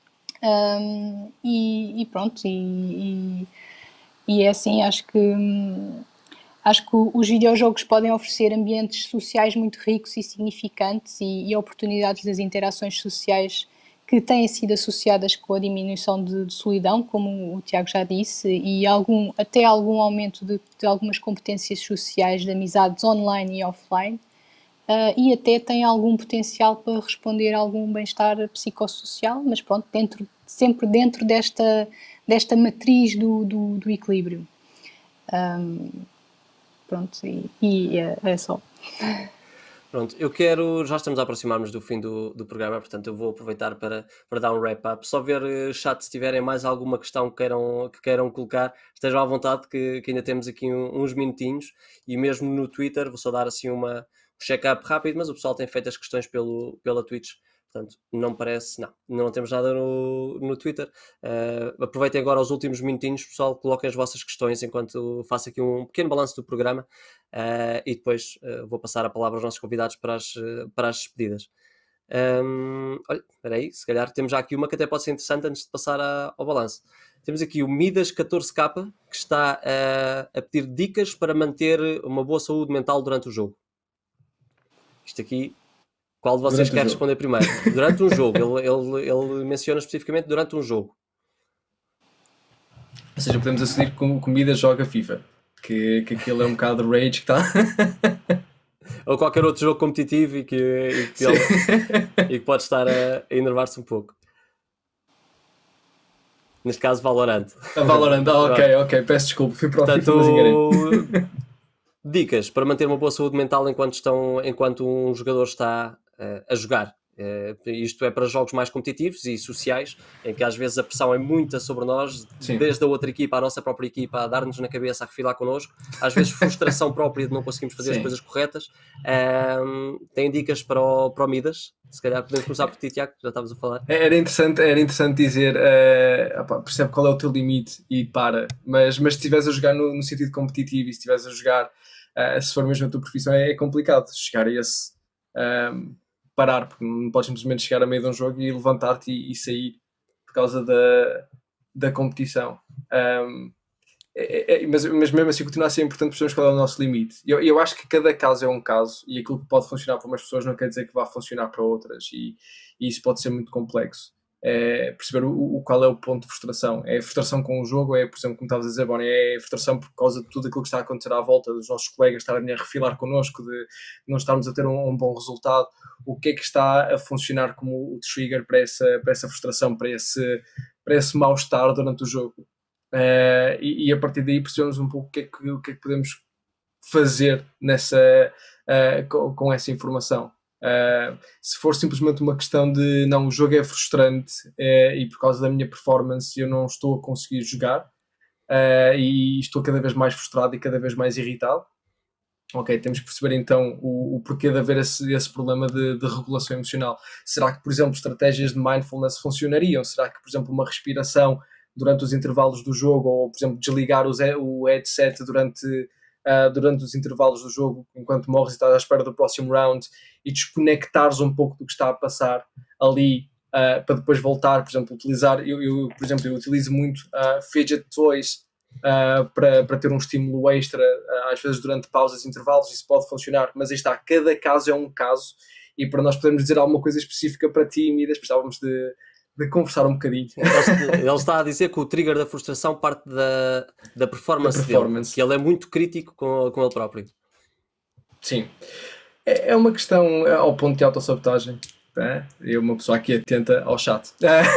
E é assim, acho que os videojogos podem oferecer ambientes sociais muito ricos e significantes, e oportunidades das interações sociais que têm sido associadas com a diminuição de solidão, como o Tiago já disse, e até algum aumento de algumas competências sociais, de amizades online e offline, e até tem algum potencial para responder a algum bem-estar psicossocial, mas pronto, sempre dentro desta matriz do equilíbrio. Pronto, e é só. Pronto, já estamos a aproximar-nos do fim do programa, portanto eu vou aproveitar para dar um wrap-up. Só ver, chat, se tiverem mais alguma questão que queiram colocar, estejam à vontade, que ainda temos aqui uns minutinhos, e mesmo no Twitter, vou só dar assim um check-up rápido, mas o pessoal tem feito as questões pela Twitch. Portanto, não temos nada no Twitter. Aproveitem agora os últimos minutinhos, pessoal, coloquem as vossas questões enquanto faço aqui um pequeno balanço do programa, e depois vou passar a palavra aos nossos convidados para as despedidas. Olha, espera aí, se calhar temos já aqui uma que até pode ser interessante antes de passar ao balanço. Temos aqui o Midas 14K, que está a pedir dicas para manter uma boa saúde mental durante o jogo. Isto aqui, qual de vocês quer responder primeiro? Durante um jogo, ele menciona especificamente durante um jogo. Ou seja, podemos assumir que o Midas joga FIFA, que aquilo é um bocado de rage que está. Ou qualquer outro jogo competitivo e que pode estar a enervar-se um pouco. Neste caso, Valorant. Valorant, ok, peço desculpa, fui para o FIFA, mas enganei. Dicas para manter uma boa saúde mental enquanto um jogador está a jogar Isto é para jogos mais competitivos e sociais, em que às vezes a pressão é muita sobre nós, Sim. desde a outra equipa, a nossa própria equipa, a dar-nos na cabeça, a refilar connosco, às vezes frustração própria de não conseguirmos fazer as Sim. coisas corretas. Tem dicas para o Midas? Se calhar podemos começar por ti, Tiago, já estavas a falar. Era interessante dizer, percebe qual é o teu limite e para, mas se estiveres a jogar no sentido competitivo e se estiveres a jogar, se for mesmo a tua profissão, é complicado chegar a esse parar, porque não podes simplesmente chegar a meio de um jogo e levantar-te e sair por causa da competição. Mas mesmo assim continua a ser importante percebermos qual é o nosso limite. Eu acho que cada caso é um caso e aquilo que pode funcionar para umas pessoas não quer dizer que vá funcionar para outras, e isso pode ser muito complexo. Perceber qual é o ponto de frustração. É a frustração com o jogo, é, por exemplo, como estavas a dizer, Bonnie, é a frustração por causa de tudo aquilo que está a acontecer à volta, dos nossos colegas estarem a refilar connosco, de não estarmos a ter um bom resultado. O que é que está a funcionar como o trigger para essa frustração, para esse mal-estar durante o jogo? E a partir daí percebemos um pouco o que é que podemos fazer com essa informação. Se for simplesmente uma questão de não, o jogo é frustrante e por causa da minha performance eu não estou a conseguir jogar e estou cada vez mais frustrado e cada vez mais irritado, ok, temos que perceber então o porquê de haver esse problema de regulação emocional. Será que, por exemplo, estratégias de mindfulness funcionariam? Será que, por exemplo, uma respiração durante os intervalos do jogo, ou, por exemplo, desligar o headset durante os intervalos do jogo, enquanto morres e estás à espera do próximo round, e desconectares um pouco do que está a passar ali, para depois voltar, por exemplo, utilizar, eu utilizo muito fidget toys para ter um estímulo extra, às vezes durante pausas e intervalos. Isso pode funcionar, mas aí está, cada caso é um caso, e para nós podermos dizer alguma coisa específica para ti, Midas, precisávamos de conversar um bocadinho. Ele está a dizer que o trigger da frustração parte da performance dele, que ele é muito crítico com ele próprio. Sim. É uma questão ao ponto de autossabotagem. Eu, uma pessoa aqui atenta ao chat.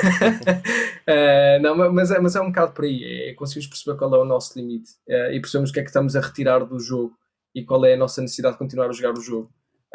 Não, mas é um bocado por aí. Conseguimos perceber qual é o nosso limite e percebemos o que é que estamos a retirar do jogo e qual é a nossa necessidade de continuar a jogar o jogo.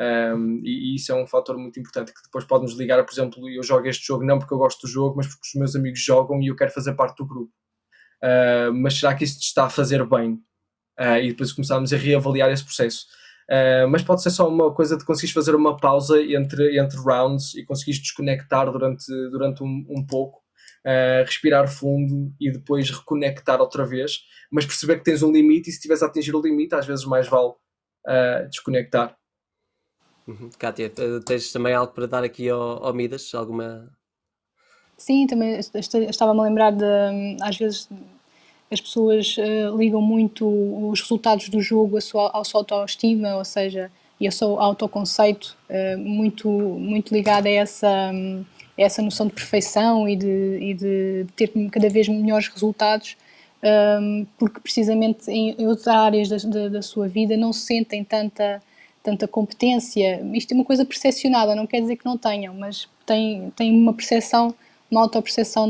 E isso é um fator muito importante, que depois pode nos ligar. Por exemplo, eu jogo este jogo não porque eu gosto do jogo, mas porque os meus amigos jogam e eu quero fazer parte do grupo. Mas será que isso te está a fazer bem? E depois começamos a reavaliar esse processo. Mas pode ser só uma coisa de conseguires fazer uma pausa entre rounds e conseguires desconectar durante um pouco, respirar fundo e depois reconectar outra vez, mas perceber que tens um limite, e se estiveres a atingir o limite, às vezes mais vale desconectar. Kátia, tens também algo para dar aqui ao Midas? Alguma... Sim, também estava-me a lembrar às vezes as pessoas ligam muito os resultados do jogo à sua autoestima, ou seja, e ao seu autoconceito, muito ligado a essa noção de perfeição e de ter cada vez melhores resultados, porque precisamente em outras áreas da sua vida não sentem tanta competência. Isto é uma coisa percepcionada, não quer dizer que não tenham, mas têm uma percepção, uma autopercepção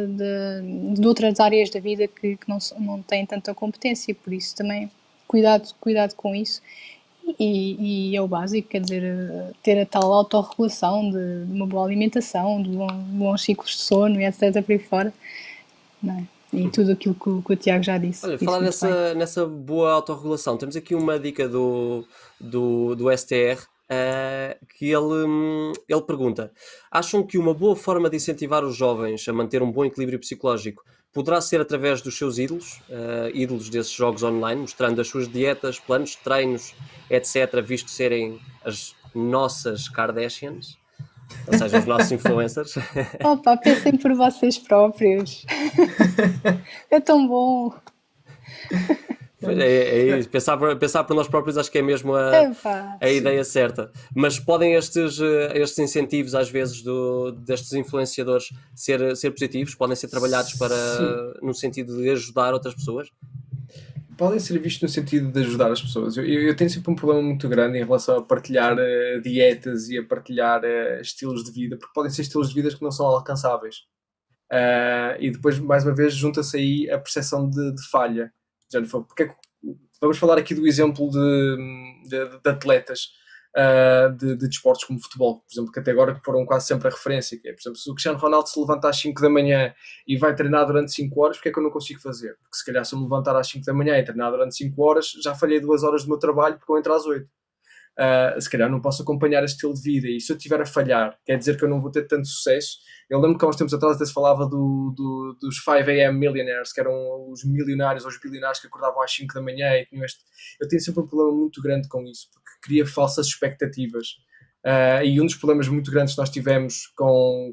de outras áreas da vida que não têm tanta competência, por isso também cuidado com isso. E é o básico, quer dizer, ter a tal autorregulação de uma boa alimentação, de bons ciclos de sono e etc. por aí fora, não é? E tudo aquilo que o Tiago já disse. Olha, falar nessa boa autorregulação, temos aqui uma dica do STR, que ele pergunta: acham que uma boa forma de incentivar os jovens a manter um bom equilíbrio psicológico poderá ser através dos seus ídolos, ídolos desses jogos online, mostrando as suas dietas, planos de treinos, etc., visto serem as nossas Kardashians? Ou seja, os nossos influencers. Opa, pensem por vocês próprios. É tão bom. É isso. Pensar por nós próprios, acho que é mesmo a ideia certa. Mas podem estes incentivos, às vezes, destes influenciadores ser positivos? Podem ser trabalhados no sentido de ajudar outras pessoas? Podem ser vistos no sentido de ajudar as pessoas. Eu tenho sempre um problema muito grande em relação a partilhar dietas e a partilhar estilos de vida, porque podem ser estilos de vida que não são alcançáveis. E depois, mais uma vez, junta-se aí a percepção de falha. Porque vamos falar aqui do exemplo de atletas. de desportos como futebol, por exemplo, que até agora foram quase sempre a referência, que é, por exemplo, se o Cristiano Ronaldo se levanta às 5 da manhã e vai treinar durante 5 horas, porque é que eu não consigo fazer? Porque se calhar se eu me levantar às 5 da manhã e treinar durante 5 horas, já falhei 2 horas do meu trabalho porque eu entro às 8. Se calhar não posso acompanhar este estilo de vida, e se eu estiver a falhar, quer dizer que eu não vou ter tanto sucesso. Eu lembro que há uns tempos atrás até se falava dos 5 AM millionaires, que eram os milionários ou os bilionários que acordavam às 5 da manhã e tinham este... Eu tenho sempre um problema muito grande com isso, porque cria falsas expectativas. E um dos problemas muito grandes que nós tivemos com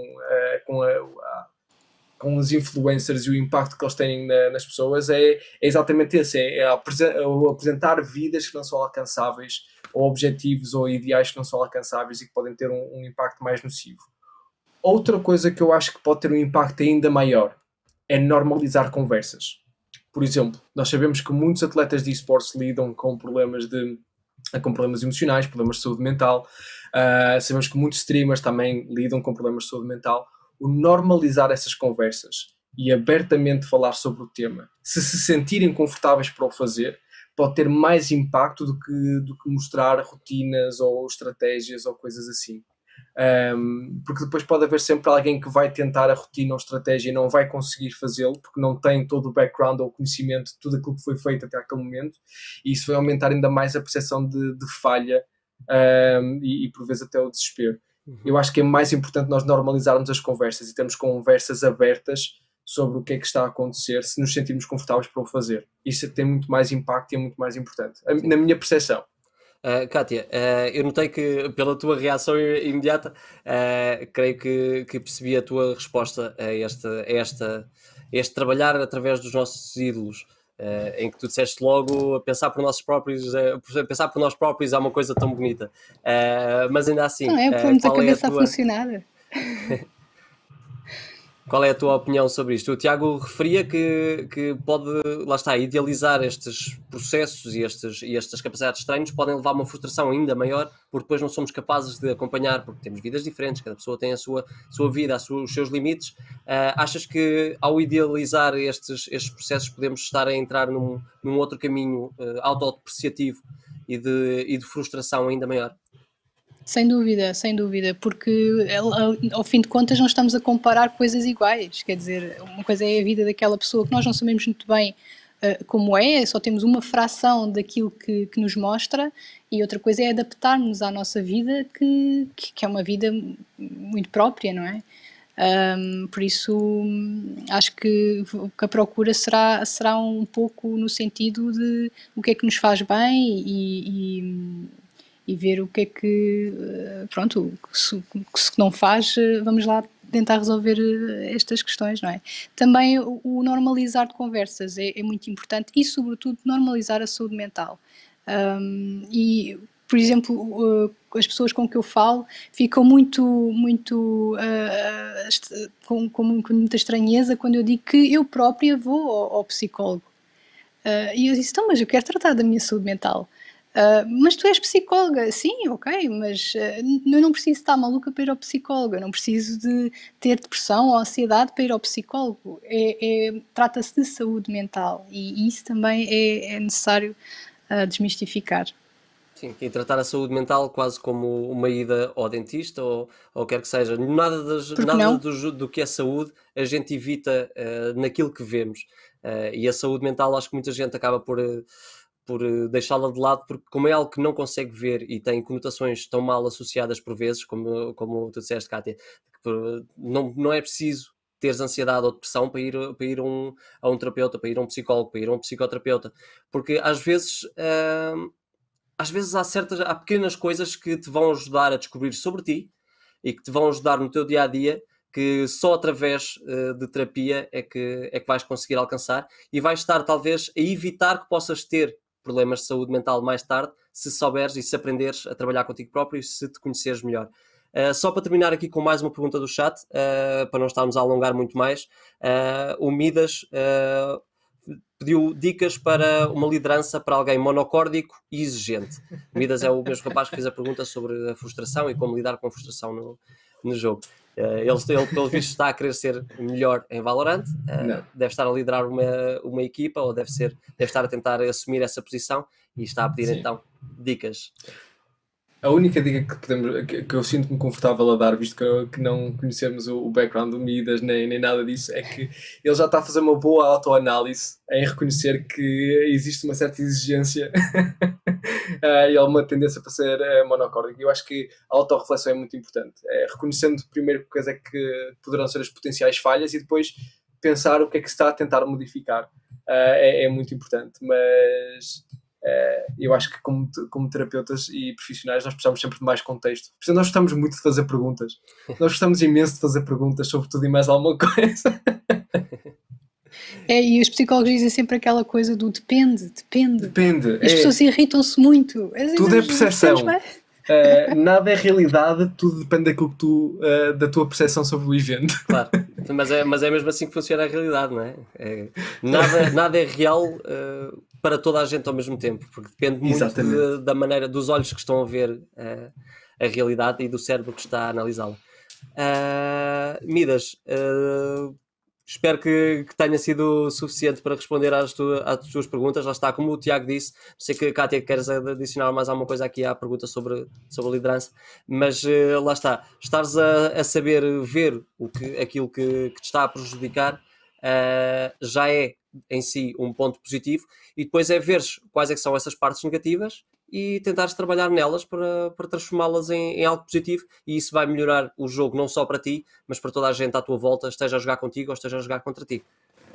os influencers e o impacto que eles têm nas pessoas é exatamente esse, é apresentar vidas que não são alcançáveis, ou objetivos ou ideais que não são alcançáveis e que podem ter um impacto mais nocivo. Outra coisa que eu acho que pode ter um impacto ainda maior é normalizar conversas. Por exemplo, nós sabemos que muitos atletas de esportes lidam com problemas emocionais, problemas de saúde mental. Sabemos que muitos streamers também lidam com problemas de saúde mental. O normalizar essas conversas e abertamente falar sobre o tema, se sentirem confortáveis para o fazer, pode ter mais impacto do que mostrar rotinas ou estratégias ou coisas assim. Porque depois pode haver sempre alguém que vai tentar a rotina ou estratégia e não vai conseguir fazê-lo porque não tem todo o background ou conhecimento de tudo aquilo que foi feito até aquele momento, e isso vai aumentar ainda mais a percepção de falha e por vezes até o desespero. Eu acho que é mais importante nós normalizarmos as conversas e termos conversas abertas sobre o que é que está a acontecer, se nos sentirmos confortáveis para o fazer. Isso tem muito mais impacto e é muito mais importante, na minha percepção. Kátia, eu notei que pela tua reação imediata, creio que percebi a tua resposta a este trabalhar através dos nossos ídolos, em que tu disseste logo pensar por nós próprios é uma coisa tão bonita, mas ainda assim, Não é pôr-nos a qual é a cabeça a tua... funcionar. Qual é a tua opinião sobre isto? O Tiago referia que pode, lá está, idealizar estes processos e estas capacidades de treinos podem levar a uma frustração ainda maior, porque depois não somos capazes de acompanhar, porque temos vidas diferentes, cada pessoa tem a sua vida, os seus limites. Achas que ao idealizar estes processos podemos estar a entrar num outro caminho autodepreciativo e de frustração ainda maior? Sem dúvida, porque ao fim de contas não estamos a comparar coisas iguais, quer dizer, uma coisa é a vida daquela pessoa que nós não sabemos muito bem como é, só temos uma fração daquilo que nos mostra, e outra coisa é adaptarmos à nossa vida, que é uma vida muito própria, não é? Por isso acho que a procura será um pouco no sentido de o que é que nos faz bem e ver o que é que, pronto, se não faz, vamos lá tentar resolver estas questões, não é? Também o normalizar de conversas é muito importante, e sobretudo normalizar a saúde mental. E, por exemplo, as pessoas com que eu falo ficam com muita estranheza quando eu digo que eu própria vou ao psicólogo. E eu disse, então, mas eu quero tratar da minha saúde mental. Mas tu és psicóloga? Sim, ok, mas eu não preciso estar maluca para ir ao psicólogo, eu não preciso de ter depressão ou ansiedade para ir ao psicólogo. Trata-se de saúde mental, e isso também é necessário desmistificar. Sim, e tratar a saúde mental quase como uma ida ao dentista ou quer que seja. Nada do que é saúde a gente evita naquilo que vemos. E a saúde mental, acho que muita gente acaba por deixá-la de lado, porque como é algo que não consegue ver e tem conotações tão mal associadas por vezes, como tu disseste, Kátia, que não é preciso teres ansiedade ou depressão para ir a um terapeuta, para ir a um psicólogo, para ir a um psicoterapeuta, porque às vezes há pequenas coisas que te vão ajudar a descobrir sobre ti e que te vão ajudar no teu dia-a-dia, que só através de terapia é que vais conseguir alcançar, e vais estar talvez a evitar que possas ter problemas de saúde mental mais tarde, se souberes e se aprenderes a trabalhar contigo próprio e se te conheceres melhor. Só para terminar aqui com mais uma pergunta do chat, para não estarmos a alongar muito mais, o Midas pediu dicas para uma liderança para alguém monocórdico e exigente. Midas é o mesmo rapaz que fez a pergunta sobre a frustração e como lidar com a frustração no jogo. Ele pelo visto está a querer ser melhor em Valorant, deve estar a liderar uma equipa, ou deve estar a tentar assumir essa posição, e está a pedir então dicas. A única dica que eu sinto-me confortável a dar, visto que não conhecemos o background do Midas nem nada disso, é que ele já está a fazer uma boa autoanálise em reconhecer que existe uma certa exigência e alguma tendência para ser monocórdico. Eu acho que a autorreflexão é muito importante. Reconhecendo primeiro quais é que poderão ser as potenciais falhas e depois pensar o que é que se está a tentar modificar. É muito importante, mas eu acho que como terapeutas e profissionais nós precisamos sempre de mais contexto. Por isso nós gostamos muito de fazer perguntas. Nós gostamos imenso de fazer perguntas sobre tudo e mais alguma coisa. E os psicólogos dizem sempre aquela coisa do depende. Depende. As pessoas irritam-se muito. Tudo é percepção. Nada é realidade, tudo depende daquilo que da tua percepção sobre o evento. Claro, mas é mesmo assim que funciona a realidade, não é? Nada é real para toda a gente ao mesmo tempo, porque depende muito da maneira, dos olhos que estão a ver a realidade e do cérebro que está a analisá-la. Midas, espero que tenha sido suficiente para responder às tuas perguntas. Lá está, como o Tiago disse, sei que, Kátia, queres adicionar mais alguma coisa aqui à pergunta sobre a liderança, mas lá está, estares a saber ver aquilo que te está a prejudicar já é em si um ponto positivo, e depois é veres quais é que são essas partes negativas e tentares trabalhar nelas para transformá-las em algo positivo, e isso vai melhorar o jogo não só para ti, mas para toda a gente à tua volta, esteja a jogar contigo ou esteja a jogar contra ti.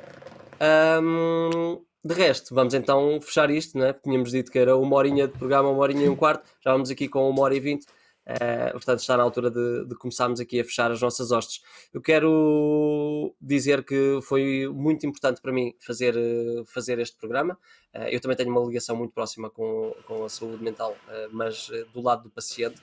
De resto, vamos então fechar isto, né? Tínhamos dito que era 1 horinha de programa, 1 horinha e um quarto, já vamos aqui com 1h20. Portanto, está na altura de começarmos aqui a fechar as nossas hostes. Eu quero dizer que foi muito importante para mim fazer este programa. Eu também tenho uma ligação muito próxima com a saúde mental, mas do lado do paciente,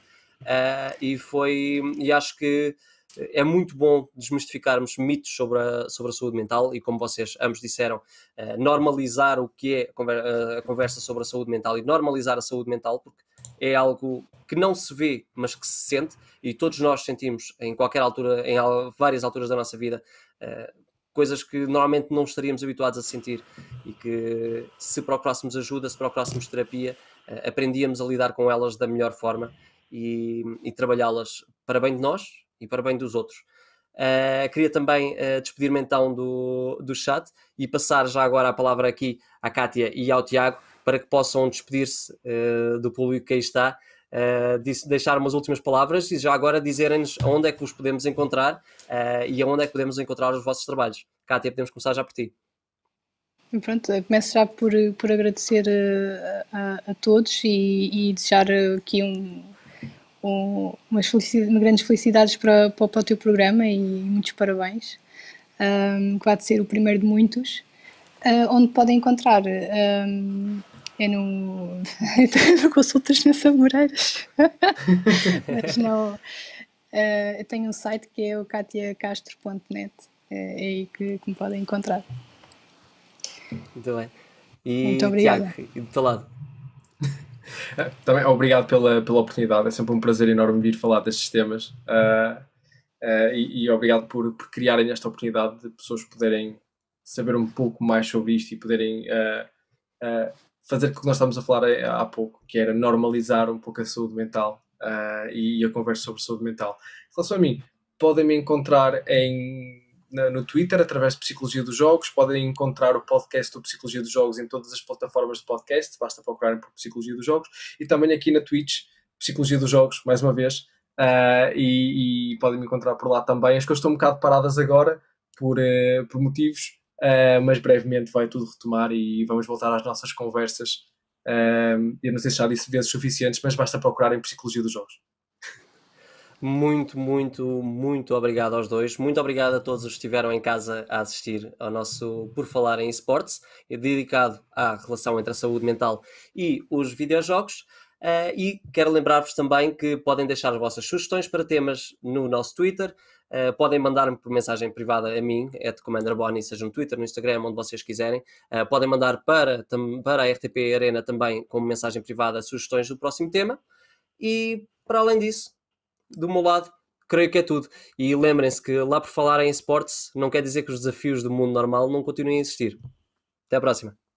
e acho que é muito bom desmistificarmos mitos sobre a saúde mental e, como vocês ambos disseram, normalizar o que é a conversa sobre a saúde mental e normalizar a saúde mental, porque é algo que não se vê, mas que se sente, e todos nós sentimos em qualquer altura, em várias alturas da nossa vida, coisas que normalmente não estaríamos habituados a sentir, e que, se procurássemos ajuda, se procurássemos terapia, aprendíamos a lidar com elas da melhor forma e trabalhá-las para bem de nós e para bem dos outros. Queria também despedir-me então do chat e passar já agora a palavra aqui à Kátia e ao Tiago, para que possam despedir-se do público que aí está, deixar umas últimas palavras e já agora dizerem-nos onde é que os podemos encontrar e onde é que podemos encontrar os vossos trabalhos. Kátia, podemos começar já por ti. Pronto, eu começo já por agradecer a todos e desejar aqui umas grandes felicidades para o teu programa, e muitos parabéns, que vai ser o primeiro de muitos. Onde podem encontrar é no Consultas nas Amoreiras. Mas não, eu tenho um site que é o katiacastro.net, é aí que me podem encontrar. Muito bem. E muito obrigada. Tiago, e do teu lado? Também obrigado pela oportunidade, é sempre um prazer enorme vir falar destes temas, e obrigado por criarem esta oportunidade de pessoas poderem saber um pouco mais sobre isto e poderem fazer aquilo que nós estamos a falar há pouco, que era normalizar um pouco a saúde mental e a conversa sobre saúde mental. Em relação a mim, podem-me encontrar no Twitter através de Psicologia dos Jogos, podem encontrar o podcast do Psicologia dos Jogos em todas as plataformas de podcast, basta procurarem por Psicologia dos Jogos, e também aqui na Twitch, Psicologia dos Jogos, mais uma vez, e podem me encontrar por lá também. As coisas estão um bocado paradas agora por motivos, mas brevemente vai tudo retomar e vamos voltar às nossas conversas. Eu não sei se já disse vezes suficientes, mas basta procurar em Psicologia dos Jogos. Muito, muito, muito obrigado aos dois. Muito obrigado a todos os que estiveram em casa a assistir ao nosso Por Falar em Esportes, dedicado à relação entre a saúde mental e os videojogos. E quero lembrar-vos também que podem deixar as vossas sugestões para temas no nosso Twitter. Podem mandar-me por mensagem privada a mim, @CommanderBonnie, seja no Twitter, no Instagram, onde vocês quiserem. Podem mandar para a RTP Arena também, como mensagem privada, sugestões do próximo tema. E, para além disso, do meu lado, creio que é tudo. E lembrem-se que lá por falar em esportes, não quer dizer que os desafios do mundo normal não continuem a existir. Até à próxima.